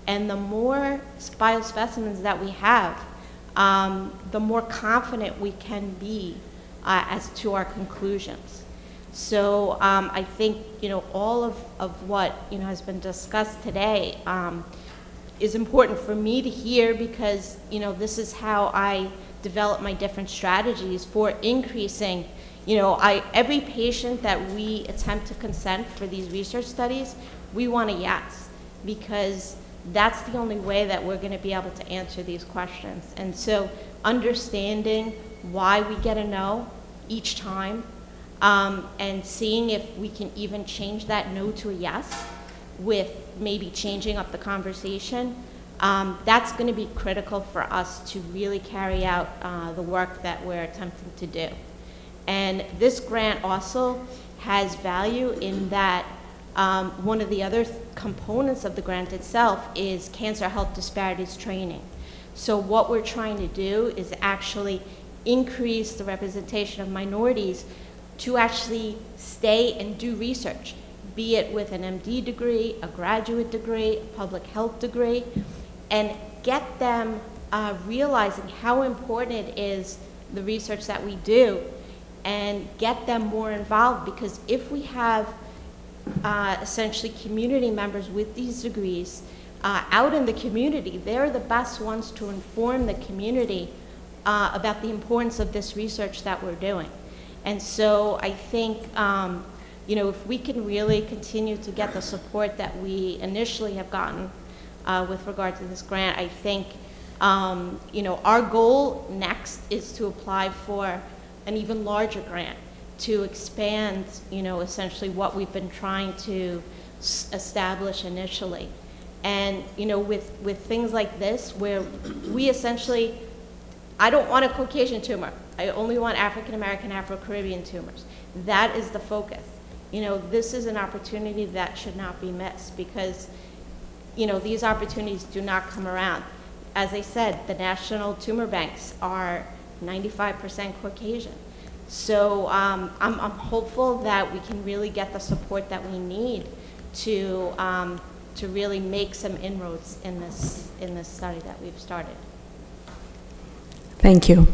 And the more biospecimens that we have, um, the more confident we can be uh, as to our conclusions. So um, I think, you know, all of, of what, you know, has been discussed today um, is important for me to hear, because, you know, this is how I develop my different strategies for increasing, you know, I, every patient that we attempt to consent for these research studies, we want a yes, because that's the only way that we're going to be able to answer these questions. And so understanding why we get a no each time, um, and seeing if we can even change that no to a yes with maybe changing up the conversation, um, that's going to be critical for us to really carry out uh, the work that we're attempting to do. And this grant also has value in that um, one of the other th components of the grant itself is cancer health disparities training. So what we're trying to do is actually increase the representation of minorities to actually stay and do research, be it with an M D degree, a graduate degree, a public health degree, and get them uh, realizing how important it is, the research that we do, and get them more involved. Because if we have uh, essentially community members with these degrees uh, out in the community, they're the best ones to inform the community uh, about the importance of this research that we're doing. And so I think, um, you know, if we can really continue to get the support that we initially have gotten uh, with regard to this grant, I think, um, you know, our goal next is to apply for an even larger grant to expand, you know, essentially what we've been trying to s establish initially. And, you know, with, with things like this, where we essentially, I don't want a Caucasian tumor. I only want African American, Afro-Caribbean tumors. That is the focus. You know, this is an opportunity that should not be missed, because, you know, these opportunities do not come around. As I said, the national tumor banks are ninety-five percent Caucasian. So um, I'm, I'm hopeful that we can really get the support that we need to, um, to really make some inroads in this, in this study that we've started. Thank you.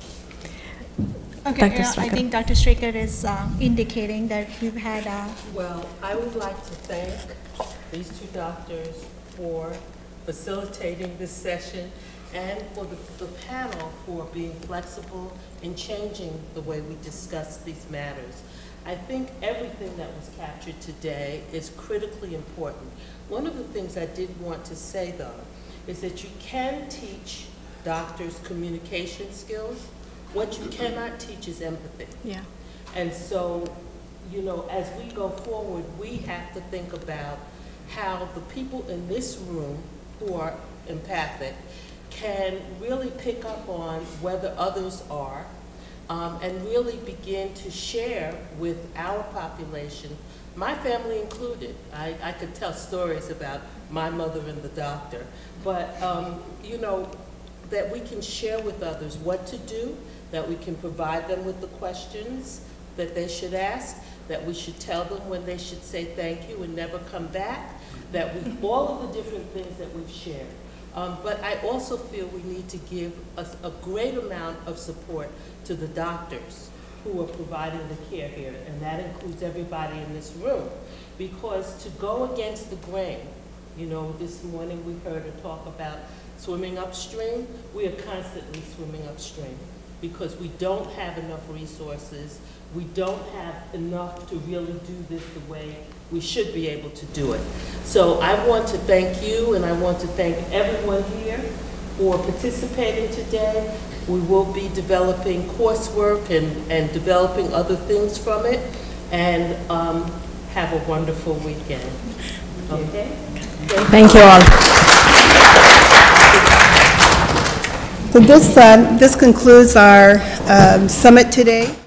Okay, uh, I think Doctor Straker is uh, indicating that you've had a... Well, I would like to thank these two doctors for facilitating this session, and for the, the panel for being flexible in changing the way we discuss these matters. I think everything that was captured today is critically important. One of the things I did want to say, though, is that you can teach doctors communication skills. What you cannot teach is empathy. Yeah. And so, you know, as we go forward, we have to think about how the people in this room who are empathic can really pick up on whether others are, um, and really begin to share with our population, my family included. I, I could tell stories about my mother and the doctor, but um, you know, that we can share with others what to do, that we can provide them with the questions that they should ask, that we should tell them when they should say thank you and never come back, that we, all of the different things that we've shared. Um, but I also feel we need to give a, a great amount of support to the doctors who are providing the care here, and that includes everybody in this room. Because to go against the grain, you know, this morning we heard her talk about swimming upstream. We are constantly swimming upstream because we don't have enough resources. We don't have enough to really do this the way we should be able to do it. So I want to thank you, and I want to thank everyone here for participating today. We will be developing coursework and, and developing other things from it, and um, have a wonderful weekend. Okay? Thank you all. So this, uh, this concludes our um, summit today.